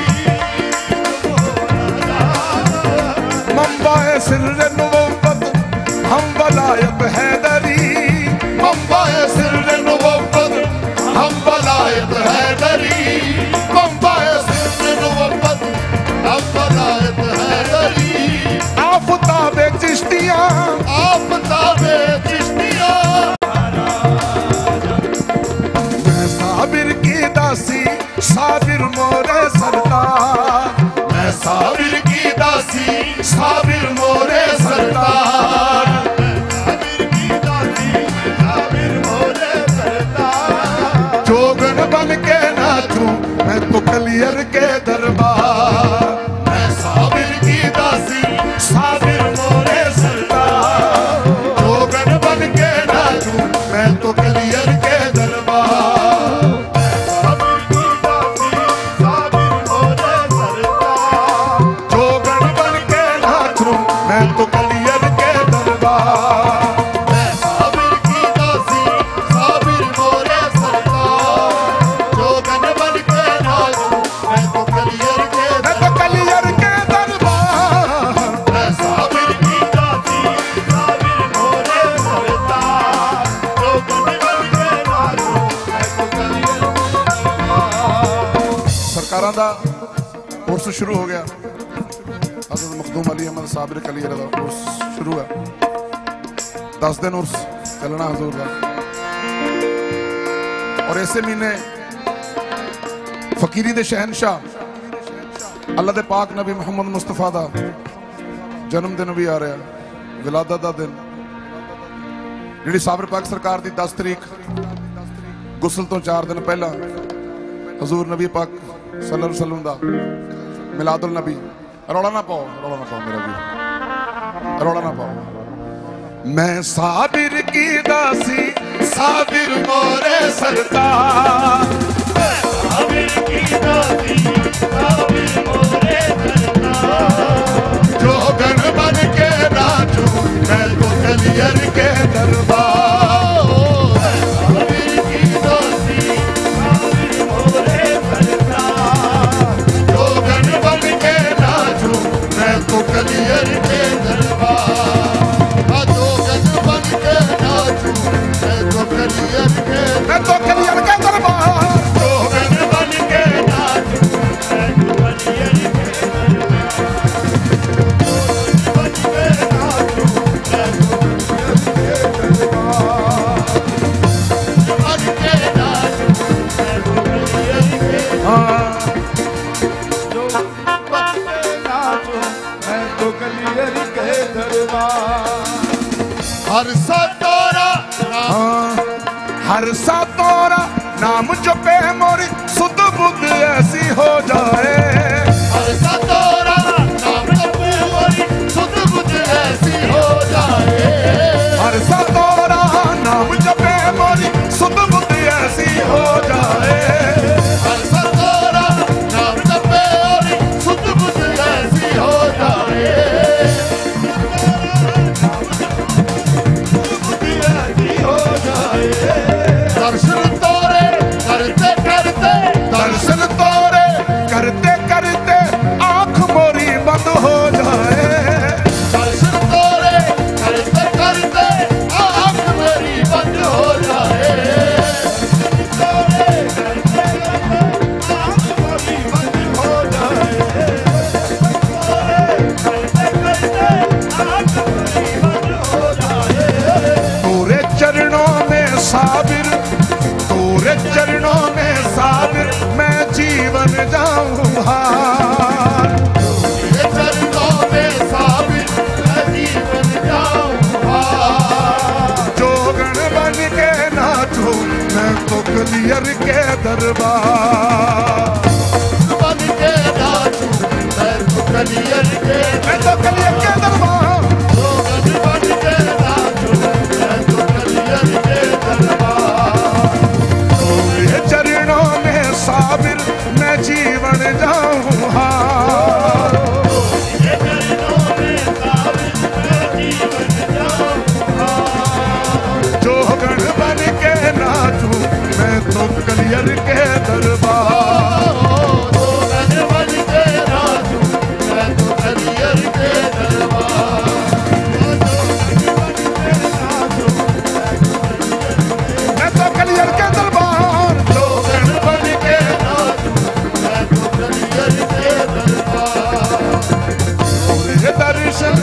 मंबाए सिर नुबुव्वत हम वलायत हैदरी। मंबाए सिर नुबुव्वत हम वलायत हैदरी। मंबाए सिर नुबुव्वत हम वलायत हैदरी। आफताबे चिश्तियां आफताबे चिश्तियां। मैं साबिर की दासी साबिर मोरे सरदार। मैं साबिर की दासी साबिर मोरे सरदार। साबिर की दासी साबिर मोरे सरदार। जोगन बन के नाचूं मैं तो कलियर के दरबार। मैं साबिर की दासी साबिर मोरे सरदार। जोगन बन के नाचूं मैं तो कलियर के दरबार। साबिर की दासी साबिर मोरे सरदार। जोगन बन के नाचूं मैं तो कलियर के दरबार। मैं साबिर की दासी साबिर मोरे सरदार। जोगन बन के नाचूं मैं तो कलियर के मैं तो कलियर के दरबार। मैं साबिर की दासी साबिर मोरे सरदार। जोगन बन के नाचूं मैं तो कलियर के दरबार। सरकारां दा कोर्स शुरू हो गया। हज़रत मखदूम अली अहमद साबिर कलियर का कोर्स शुरू है। दस दिन उर्स चलना हजूर का। और ऐसे महीने फकीरी दे शहनशाह अल्लाह दे पाक नबी मुहम्मद मुस्तफा दा जन्मदिन भी आ रहा। विलादत दा दिन जिहड़ी साबिर पाक सरकार दी दस तरीक गुसल तो चार दिन पहला हजूर नबी पाक सल्लल्लाहु अलैहि वसल्लम दा मिलादुल नबी। रौला ना पाओ रौला ना पाओ मेरा भी रौला ना पाओ। मैं साबिर की दासी साबिर मोरे सरदार। साबिर की दासी साबिर मोरे सरदार। जोगन बन के नाचूं मैं तो कलियर के दरबार। साबिर की दासी साबिर मोरे सरदार। जोगन बन के नाचूं मैं तो कलियर के दरबार। जोगन बन के नाचूं मैं तो कलियर के मैं तो कलियर के दरबार। जोगन बन के नाचूं मैं तो कलियर के दरबार। जोगन बन के नाचूं मैं तो कलियर के दरबार। बन के नाचूं मैं तो कलियर के हाँ। हर सा तोरा हाँ। हर सा तोरा नाम जपे मोरी सुध बुध ऐसी हो जाए। हर सा तोरा नाम जपे मोरी सुध बुध ऐसी हो जाए। हर सा तोरा नाम जपे मोरी सुध बुध ऐसी हो जाए। हर सा तोरा नाम जपे मोरी सुध बुध ऐसी हो जाए। जीवन जाऊं हार। तेरे चरणों में साबित मैं जीवन जाऊं हार। जोगन बन के नाचूं मैं तो कलियर के दरबार। बन के नाचूं मैं तो कलियर के मैं तो कलियर के दरबार। जोगन बन के नाचूं मैं तो कलियर के दरबार। तेरे चरणों में साबिर मैं जीवन जाऊं हार। तेरे चरणों में साबित मैं जीवन जाऊं हार। जोगन बन के नाचूं मैं तो कलियर के दरबार। जोगन बन के नाचूं मैं तो कलियर के दरबार। मैं तो कलियर के दरबार। जोगन बन के मैं तो कलियर के दरबार। ये दर्शन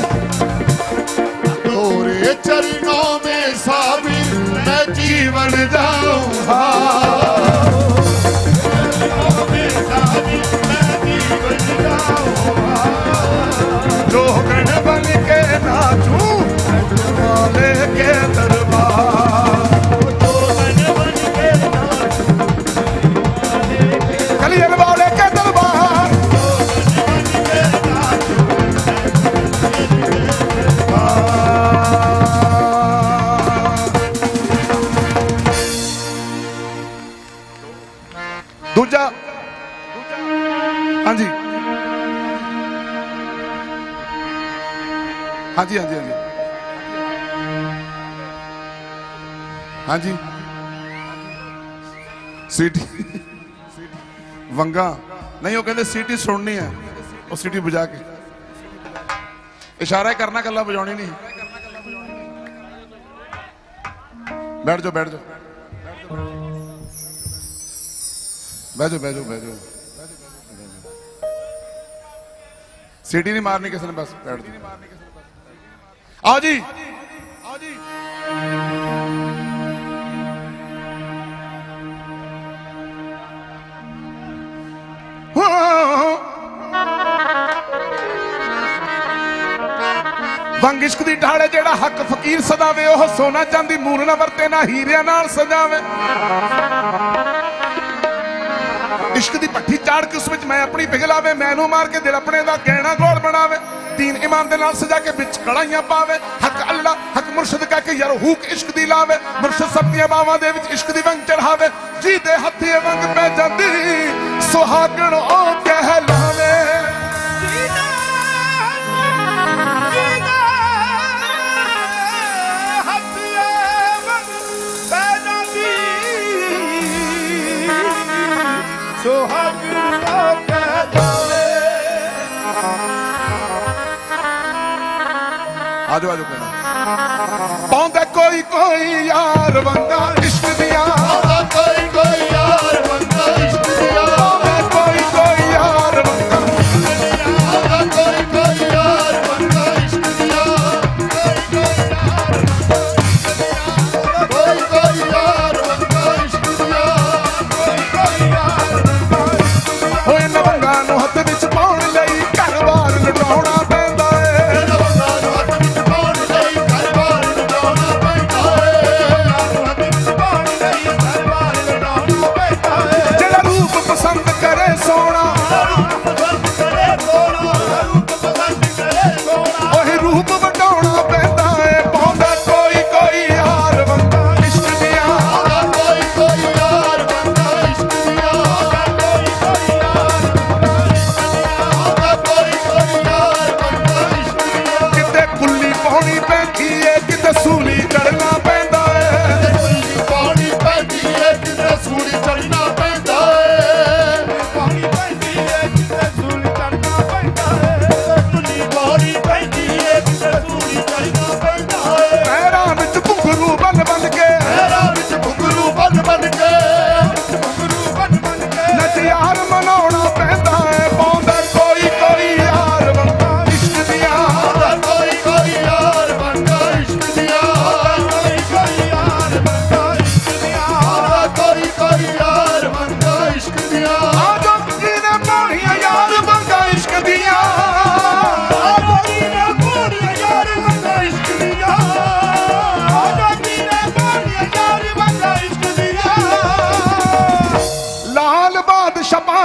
तोरे चरणों में साबिर मैं जीवन जाऊं हार। चरणों में साबिर मैं जीवन जाऊं हार। जोगन बन के नाचूं वाले के दरबार। जोगन बन के नाचूं कलियर वाले के दरबार। दूजा हाँ जी हाँ जी हाँ जी हाँ जी हाँ जी सीटी वंगा नहीं वो कहते सीटी सुननी है वो सीटी बजा के इशारा करना कला बजानी नहीं। बैठ जाओ बैठ जाओ बैठ जाओ बैठ जाओ बैठ जाओ सीटी नहीं मारनी किसी ने बस बैठ जाओ। आओ जी आओ जी वंग इश्क दी ढाले जेड़ा हक फकीर सदावे ओह सोना चांदी मूर ना वरते ना हीरिया नाल सजावे। इश्क दी पट्ठी चाड़ के उस विच मैं अपनी पिघलावे। मैनू मार के दिल अपने दा गहना गोल बनावे। तीन इमाम दे नाल सजा के बिच कड़ाइयां पावे। हक अल्लाह हक मुर्शिद कह के यार हुक इश्क दी लावे। मुर्शिद सबनिया बावां दे विच इश्क दी वंग चढ़ावे। जी दे हत्थे वंग पै जांदी सुहागण ओ कहलावे। आजो आजो कहना पाਉਂਦਾ कोई कोई यार वंगा इश्क दिया। कोई कोई यार वंगा इश्क दिया। कोई कोई यार वंगा कोई कोई यार वंगा इश्क दिया। कोई कोई यार वंगा इश्क दिया। होए न वंगा नूं हत्थ विच पाउण लई घर बार लुटाउणा पैंदा ਏ। घर बार लुटाउणा पैंदा ਏ।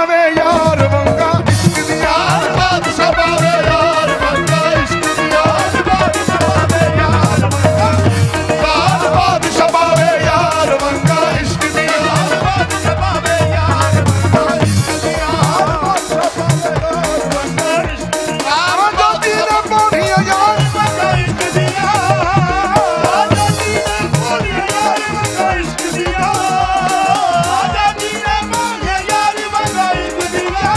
पावे यार वंगा इश्क दिया बादशाह पावे यार वंगा इश्क दिया बादशाह पावे यार वंगा बादशाह पावे यार वंगा इश्क दिया बादशाह पावे यार वंगा इश्क दिया बादशाह पावे यार वंगा इश्क दिया जो दीने पौड़ियां यार वंगा इश्क दिया जो दीने पौड़ियां यार वंगा इश्क दिया जो दीने पौड़ियां यार वंगा इश्क दिया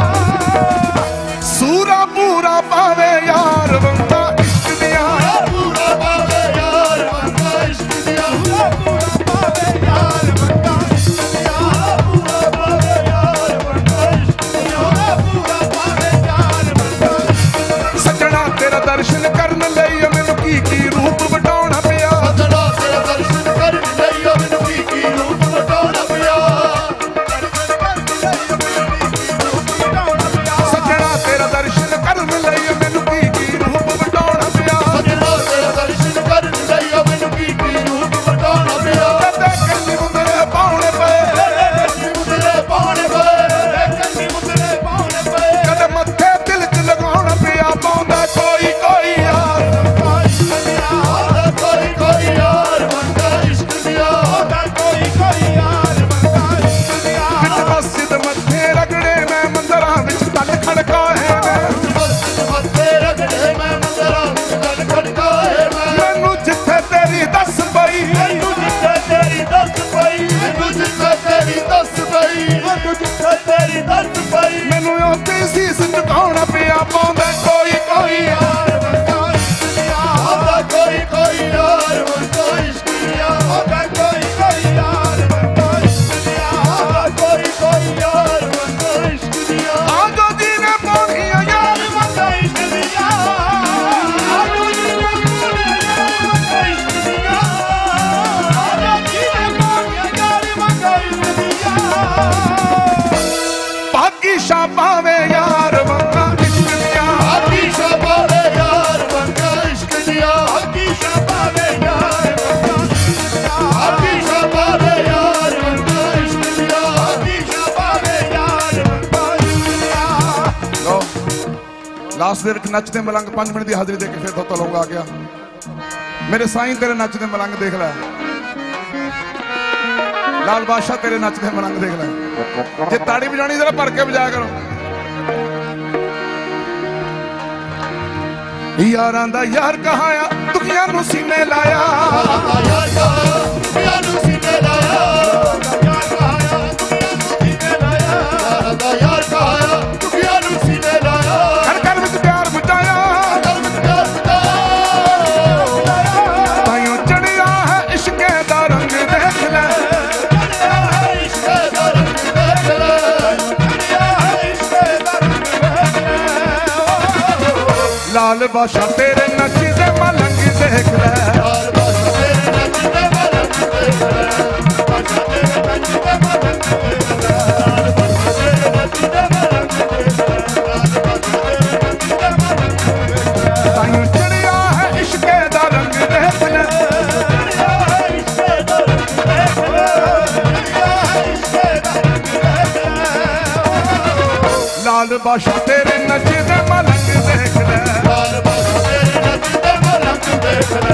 सूरा पूरा पावे यार वंगा इश्क दिया पूरा पावे यार वंगा इश्क दिया पूरा पावे यार वंगा इश्क दिया पूरा पावे यार वंगा इश्क दिया पूरा पावे यार वंगा सजना तेरा दर्शन करन लई मैनू की की रूप वटाउणा पिया सजना तेरा दर्शन करन लई मैनू की की रूप वटाउणा पिया सजना तेरा दर्शन करन लई मैनू की की रूप वटाउणा पिया सजना तेरा दर्शन करन लई मैनू की की रूप वटाउणा पिया ते कंनी मुंदरे पाउणे पए कंनी मुंदरे पाउणे पए कंनी मुंदरे पाउणे पए कद मत्थे दिल च लगाउणा पिया पाउंदा कोई कोई यार वंगा इश्क दिया कोई कोई यार वंगा इश्क दिया कोई कोई यार वंगा इश्क दिया बिच मस्जिद मत्थे रगड़े मैं मंदरां विच तल खड़का है मैं मस्जिद मत्थे रगड़े मैं मंदरां विच तल खड़का है मैं मैनू जिथे तेरी दस पई मैनू जिथे तेरी दस पई मैनू जिथे तेरी दस पई मैनू जिथे तेरी दस पई मैनू उत्ते सीस झुकाउणा पिया पाउंदा कोई कोई यार वंगा इश्क दिया कोई कोई यार वंगा इश्क दिया कोई कोई यार वंगा इश्क दिया कोई कोई यार वंगा इश्क दिया आजो दीने पौड़ियां यार वंगा इश्क दिया आजो दीने पौड़ियां यार वंगा इश्क दिया आजो दीने पौड़ियां यार वंगा इश्क दिया बाकी शाह पावे यार वंगा इश्क दिया बाकी शाह पावे यार वंगा इश्क दिया बाकी शाह पावे यार वंगा इश्क दिया बाकी शाह पावे यार वंगा इश्क दिया बाकी शाह पावे यार वंगा इश्क दिया लो लास्ट ਦੇ ਵਿੱਚ ਨੱਚਦੇ ਮਲੰਗ पाँच ਮਿੰਟ ਦੀ ਹਾਜ਼ਰੀ ਦੇ ਕੇ ਫਿਰ ਤੋਂ ਲਊਂਗਾ ਆ ਗਿਆ ਮੇਰੇ ਸਾਈਂ ਤੇਰੇ ਨੱਚਦੇ ਮਲੰਗ ਦੇਖ ਲੈ ਲਾਲ ਬਾਦਸ਼ਾਹ ਤੇਰੇ ਨੱਚਦੇ ਮਲੰਗ ਦੇਖ ਲੈ ਜੇ ਤਾੜੀ ਵਜਾਣੀ ਜ਼ਰਾ ਭਰ ਕੇ ਵਜਾਇਆ ਕਰੋ यारां दा यार कहाँ आ दुखियां नू सीने लाया यार कहाँ दुखियां नू सीने लाया यार कहाँ आ दुखियां नू सीने लाया यारां दा यार कहाँ आ दुखियां नू सीने लाया घर घर विच प्यार बुझाया घर विच प्यार बुझाया ताइयों चढ़िया है इश्के दा रंग देख ले चढ़िया है इश्के दा रंग देख ले चढ़िया है इश्के दा रंग देख ले लाल बादशाह तेरे नचदे मलंग देख ले लाल बादशाह तेरे नचदे मलंग देख ले बादशाह तेरे नचदे मलंग देख ले लाल बादशाह तेरे नचदे मलंग देख ले लाल बादशाह तेरे नचदे मलंग देख ले ताइयों चढ़िया है इश्के दा रंग देख ले चढ़िया है इश्के दा रंग देख ले चढ़िया है इश्के दा रंग देख ले लाल बादशाह तेरे नचदे मलंग देख ले लाल बादशाह तेरे नचदे मलंग देख ले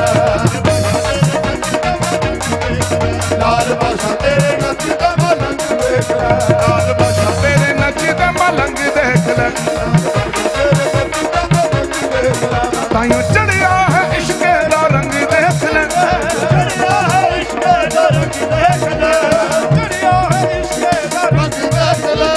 लाल बादशाह तेरे नचदे मलंग देख ले लाल बादशाह तेरे नचदे मलंग देख ले ताइयों चढ़िया है इश्के दा रंग देख ले चढ़िया है इश्के दा रंग देख ले चढ़िया है इश्के दा रंग देख ले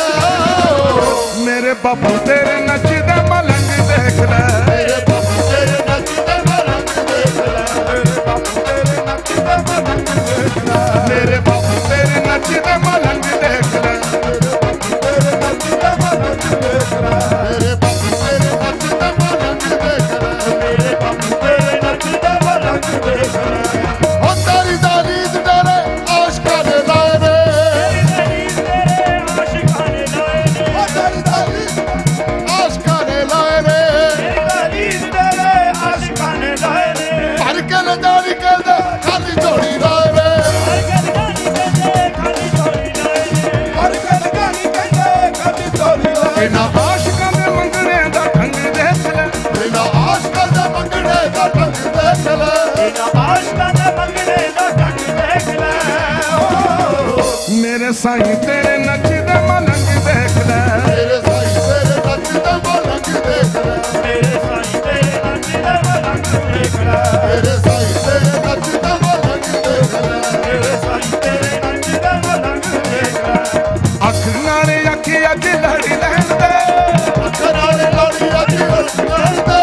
मेरे बापू तेरे नचदे मलंग देख ले मेरे बापू तेरे नचदे मलंग देख ले मेरे बापू तेरे नचदे मलंग देख ले मेरे बापू तेरे नचदे मलंग देख ले मेरे बापू तेरे नचदे मलंग देख ले मेरे बापू तेरे नचदे मलंग देख ले मेरे बापू तेरे नचदे मलंग देख ले ओ तेरी दानीद तेरे आशिकां ने लाए रे तेरी दानीद तेरे आशिकां ने लाए रे ओ तेरी दानीद आशिकां ने लाए रे तेरी दानीद तेरे आशिकां ने लाए रे भर के ले जानी के दे खाली झोली लाए रे भर के ले जानी के दे खाली झोली बिना आशिकां दे मंगने दा ढंग देख ले, बिना आशिकां दे मंगने दा ढंग देख ले, बिना आशिकां दे मंगने दा ढंग देख ले। मेरे साईं तेरे नचदे मलंग देख ले, मेरे साईं तेरे नचदे मलंग देख ले, मेरे साईं तेरे नचदे मलंग देख ले, मेरे साईं तेरे नचदे मलंग देख ले, मेरे साईं तेरे नचदे मलंग देख ले। अख नाले अखी अज लड़ी लैन दे, अख नाले लड़ी अज लैन दे,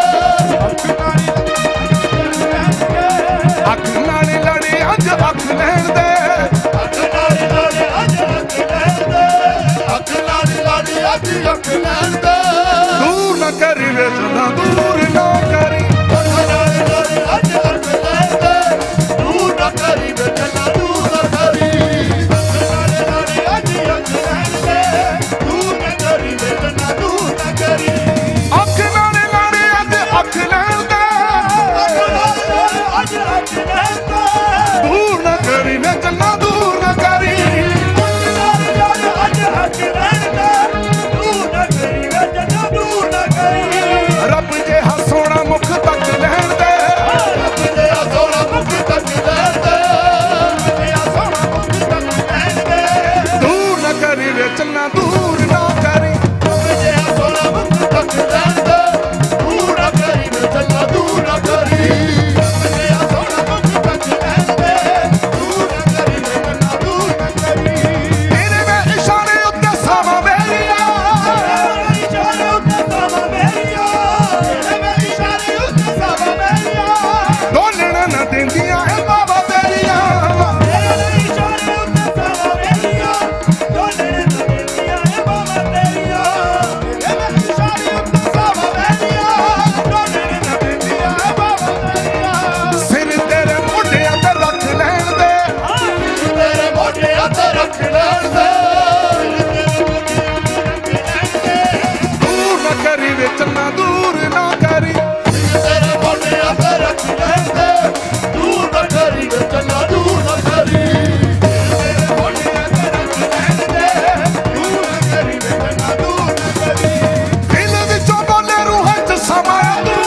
अख नाले लड़ी अज अख लैन दे, अख नाले लड़ी अज अख लैन दे, अख नाले लड़ी अज अख लैन दे। दूर न करी वे सदा दूर न करी, अख नाले लड़ी अज अख लैन दे, दूर न करी वे चला दूर न करी। अख नाले लड़ी अज अख लैन दे, दूर न करी वे चला दूर न करी। अख नाले लड़ी अज अख लैन दे, अख नाले लड़ी अज अख लैन दे, दूर न करी वे चला दूर न करी। अख नाले लड़ी अज अख लैन दे, दूर न करी वे चला दूर न करी। रब जिहा सोहना मुख तक लैन दे, रब जिहा सोहना मुख तक लैन दे, तेरा सोहना मुख तक लैन दे, दूर न करी वे चला दूर न करी। रब जिहा सोहना मुख तक लैन दे, दूर न करी वे चला दूर न करी। तेरा सोहना मुख तक लैन दे, दूर न करी वे चला दूर न करी। तेरे मैं इशारे उत्ते सावा मेरिया, तेरे इशारे उत्ते सावा मेरिया, तेरे इशारे उत्ते सावा मेरिया, डोलण न देंदियां ए बाबा तेरिया। तेरे इशारे उत्ते सावा मेरिया, डोलण न देंदियां ए बाबा तेरिया। तेरे इशारे उत्ते सावा मेरिया, डोलण न देंदियां ए बाबा तेरिया। सिर तेरे मोढियां ते रख लैन दे, तेरे मोढियां ते रख लैन दे, दूर न करी वे चला दूर न करी। तेरे मोढियां ते रख लैन दे, दूर न करी वे चला दूर न करी। दिल विचों बोले रूहां च समाया तू,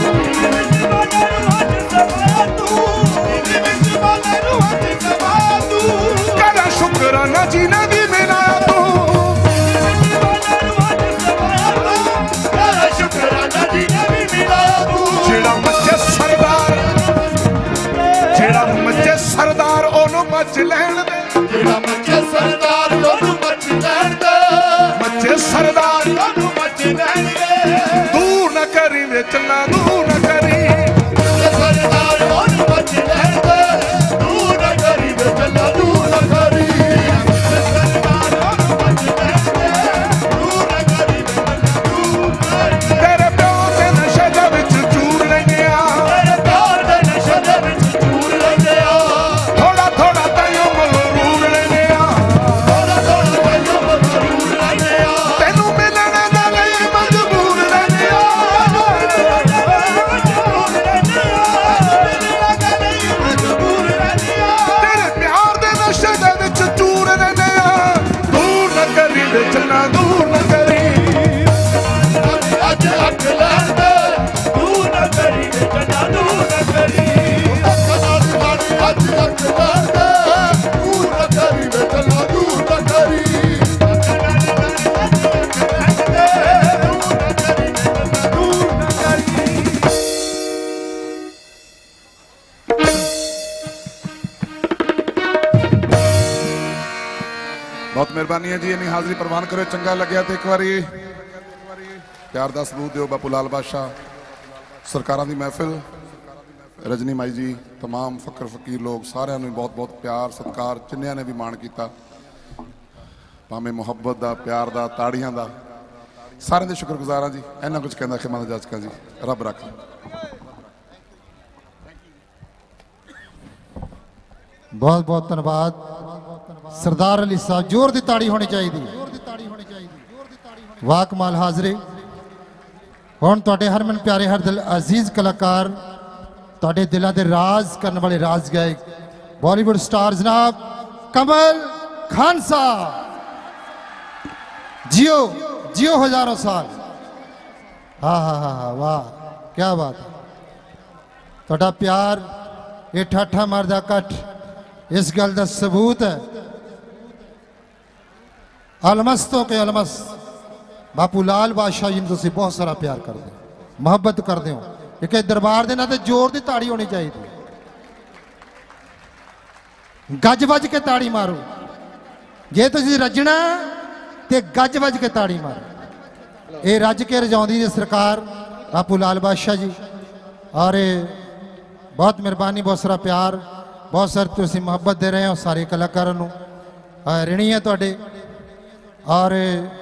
करा शुकराना जीने दी मिलाया तू। तेरा शुकराना जी ने भी मिलाया तू, जेड़ा मचे सरदार, जेड़ा मचे सरदार ओनू मच लैन दे, जेड़ा मचे सरदार ओनू मच लैन दे, मचे सरदार ओनू मच लैन दे, दूर न करी वे चला दूर न करी। मचे सरदार ओनू मच लैन दे, दूर न करी वे चला दूर न करी। सरदार ओनू मच लैन दे, दूर न करी वे चला दूर न करी। तेरे प्यार दे नशे दे विच चूर लैंदियां, तेरे प्यार दे नशे दे विच चूर लैंदे आ, थोड़ा थोड़ा ताइयों मरूर लैंदियां, थोड़ा थोड़ा तैਨੂੰ मरूर लैंदे आ, तेनू मिलने दे लई मजबूर लैंदियां। तेरे प्यार दे नशे दे विच चूर लैंदियां, दूर न करी वे चला दूर न करी। अज अख लैन दे, दूर न करी वे चला दूर न करी। अख नाल लड़ी अज अख लैन दे, दूर न करी वे चला दूर न करी। बहुत मेहरबानी है जी, इन्नी हाज़री प्रवान करो। चंगा लग्या तो एक बारी प्यार का सबूत दिओ। बापू लाल बादशाह सरकारां दी महफिल, रजनी माई जी, तमाम फकर फकीर लोग सारिਆਂ ਨੂੰ बहुत बहुत प्यार सत्कार, जिन्नियां ने भी माण कीता, भावें मुहब्बत का प्यार का ताड़ियां का, सारे दे शुक्रगुजार हाँ जी। इन्ना कुछ कहना खिमा जाचका जी, रब रख। बहुत बहुत धन्यवाद सरदार अली साहब, जोर की ताड़ी होनी चाहिए। वाह कमाल हाजरे। हुण तुहाडे हरमन प्यारे हर दिल अजीज कलाकार, तुहाडे दिलों के राज करने वाले राज गायक बॉलीवुड स्टार जनाब कमल खान साहब, जियो जियो हजारों साल। हाँ हाँ हाँ हाँ वाह क्या बात है। थोड़ा प्यार ये ठाठा मरदा कट इस गल का सबूत है। अलमस तो के अलमस बापू लाल बादशाह जी तुम बहुत सारा प्यार कर दो मुहब्बत कर दो। एक दरबार के नाते जोर की ताड़ी होनी चाहिए। गज बज के ताड़ी मारो जे तुम रजना तो गज बज के ताड़ी मारो। ये रज के रजाउंदी सरकार बापू लाल बादशाह जी और बहुत मेहरबानी बहुत सारा प्यार बहुत सारी तुम मुहब्बत दे रहे हो सारे कलाकारों को ऋणी है तुहाडे। और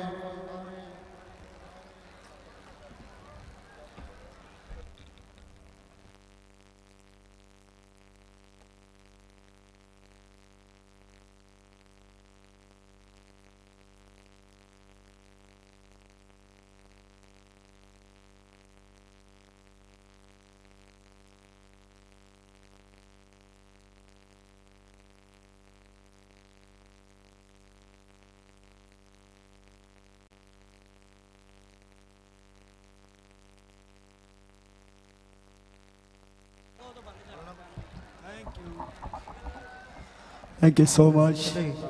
थैंक यू सो मच।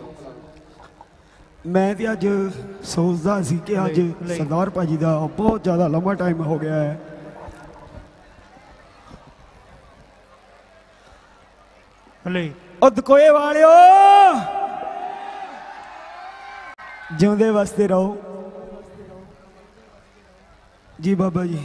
मैं तो अज सोचता सी कि अज सरदार भाजी का बहुत ज़्यादा लंबा टाइम हो गया है। दकोए वालियो जिउंदे वास्ते रहो जी बाबा जी।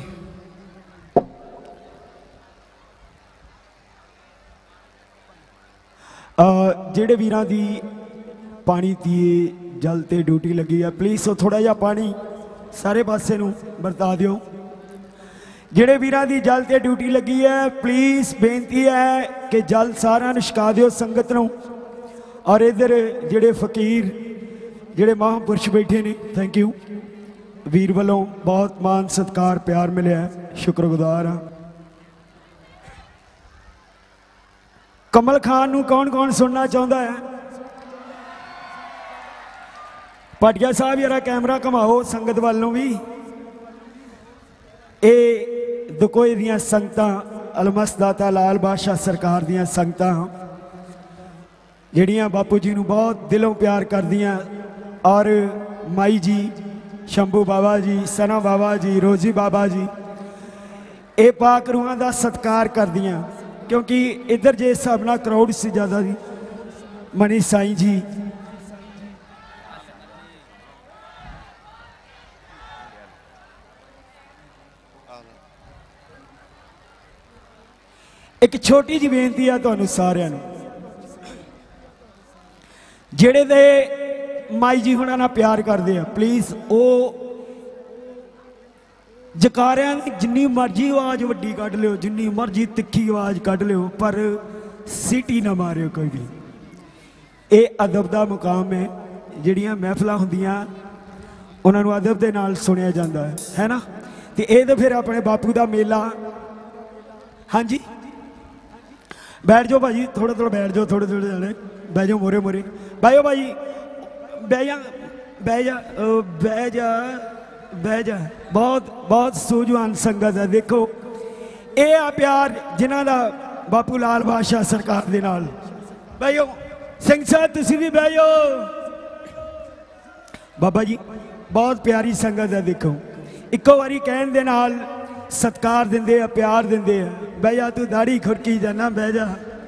ਜਿਹੜੇ ਵੀਰਾਂ ਦੀ ਪਾਣੀ ਦੀ ਜਲ ਤੇ ਡਿਊਟੀ ਲੱਗੀ ਆ ਪਲੀਜ਼ ਉਹ ਥੋੜਾ ਜਿਹਾ ਪਾਣੀ ਸਾਰੇ ਪਾਸੇ ਨੂੰ ਵਰਤਾ ਦਿਓ। ਜਿਹੜੇ ਵੀਰਾਂ ਦੀ ਜਲ ਤੇ ਡਿਊਟੀ ਲੱਗੀ ਹੈ ਪਲੀਜ਼ ਬੇਨਤੀ ਹੈ ਕਿ ਜਲ ਸਾਰਿਆਂ ਨੂੰ ਛਕਾ ਦਿਓ ਸੰਗਤ ਨੂੰ। ਔਰ ਇਧਰ ਜਿਹੜੇ ਫਕੀਰ ਜਿਹੜੇ ਮਹਾਂਪੁਰਸ਼ ਬੈਠੇ ਨੇ ਥੈਂਕ ਯੂ ਵੀਰ ਵੱਲੋਂ ਬਹੁਤ ਮਾਨ ਸਤਿਕਾਰ ਪਿਆਰ ਮਿਲਿਆ ਸ਼ੁਕਰਗੁਜ਼ਾਰ ਹਾਂ। कमल खान नू कौन कौन सुनना चाहता है? भाटिया साहब यार कैमरा घुमाओ संगत वालों भी। ये दकोए दियां संगतां अलमस दाता लाल बादशाह सरकार दियां संगतां जिहड़ियां बापू जी नू बहुत दिलों प्यार करदियां और माई जी शंभू बाबा जी सना बाबा जी रोजी बाबा जी ये पाक रूहां दा सत्कार करदियां क्योंकि इधर जे हिसाब नाल क्राउड से ज़्यादा जी मनी साईं जी एक छोटी जी बेनती है तुहानू सारिआं नू जेड़े दे माई जी हुणां नाल प्यार करदे आ प्लीज़ वो जकारियां की जिन्नी मर्जी आवाज़ वड्डी कढ़ लियो जिन्नी मर्जी तिखी आवाज़ कढ़ लियो पर सीटी ना मारियो कोई भी। ये अदब का मुकाम है जिहड़ियां महफिलां हुंदियां उन्हां नूं अदब दे नाल सुनिया जांदा है है ना। तो ये तो फिर अपने बापू का मेला। हाँ जी बैठ जाओ भाजी थोड़ा थोड़ा बैठ जाओ थोड़े थोड़े जने बह जाओ मोरे मोरे बह जाओ भाई बह जा बह जा बह जा बह जा। बहुत बहुत सूझवान संगत है। देखो ये आ प्यार जिन्हों का बापू लाल बादशाह सरकार दे नाल। बह जाओ सिंह साहब तुसी भी बह जाओ। बाबा जी बहुत प्यारी संगत है। देखो इको बारी कहन दे नाल सत्कार देंदे आ प्यार देंदे आ। बह जा तू दाढ़ी खुरकी जाना बह जा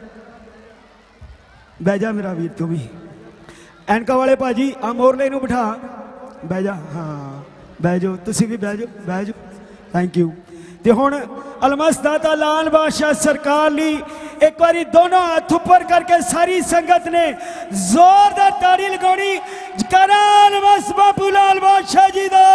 बह जा मेरा वीर तू भी। एनका वाले भाजी आ मोरले नूं बिठा बह जा। हाँ बह जाओ तुसी भी बह जाओ बह जाओ थैंक यू। तो हुण अलमस दाता लाल बादशाह सरकार ली एक बार दोनों हाथ ऊपर करके सारी संगत ने जोरदार ताड़ी लगानी जयकारा अलमस बापू लाल बादशाह जी दा।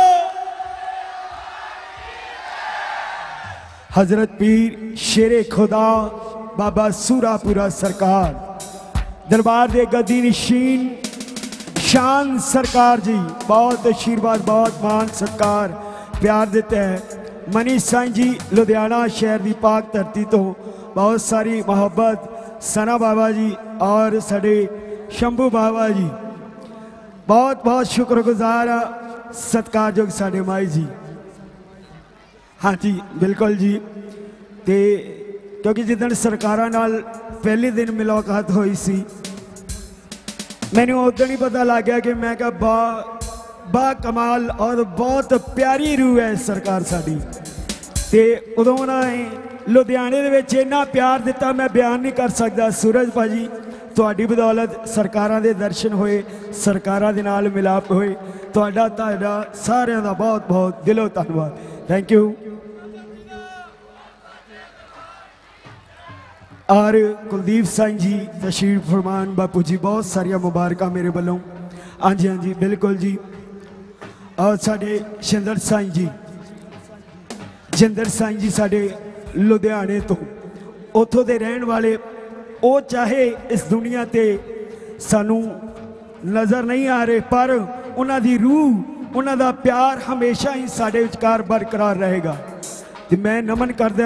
हजरत पीर शेरे खुदा बाबा सूरापुरा सरकार दरबार दे गद्दी नशीन शान सरकार जी बहुत आशीर्वाद बहुत मान सत्कार प्यार देते हैं। मनी साईं जी लुधियाना शहर की पाक धरती तो बहुत सारी मोहब्बत। सना बाबा जी और साडे शंभू बाबा जी बहुत बहुत शुक्रगुजार सत्कारयोग साडे माई जी। हाँ जी बिल्कुल जी। तो क्योंकि जिदन सरकारां नाल पहले दिन मुलाकात हुई सी, मैंने उदन ही पता लग गया कि मैं क्या बा बा कमाल और बहुत प्यारी रूह है सरकार साडी। ते उदों उन्होंने लुधियाने दे विच इन्ना प्यार दिता मैं बयान नहीं कर सकता। सूरज भाजी तुहाडी बदौलत सरकारां दे दर्शन होए, सरकारां दे नाल मिलाप होए। तुहाडा तुहाडा सारियां दा बहुत बहुत दिलों धन्नवाद। Thank you. और कुलदीप साईं जी तशरीफ फरमान बापू जी, बहुत सारिया मुबारक मेरे वालों। हाँ जी हाँ जी बिल्कुल जी। और साडे शिंदर साईं जी, जिंदर साईं जी साडे लुधियाने तो उतों के रहने वाले, वो चाहे इस दुनिया ते सानू नज़र नहीं आ रहे पर उन्हां दी रूह, उन्हां दा प्यार हमेशा ही साडे विचकार बरकरार रहेगा। ते मैं नमन करदा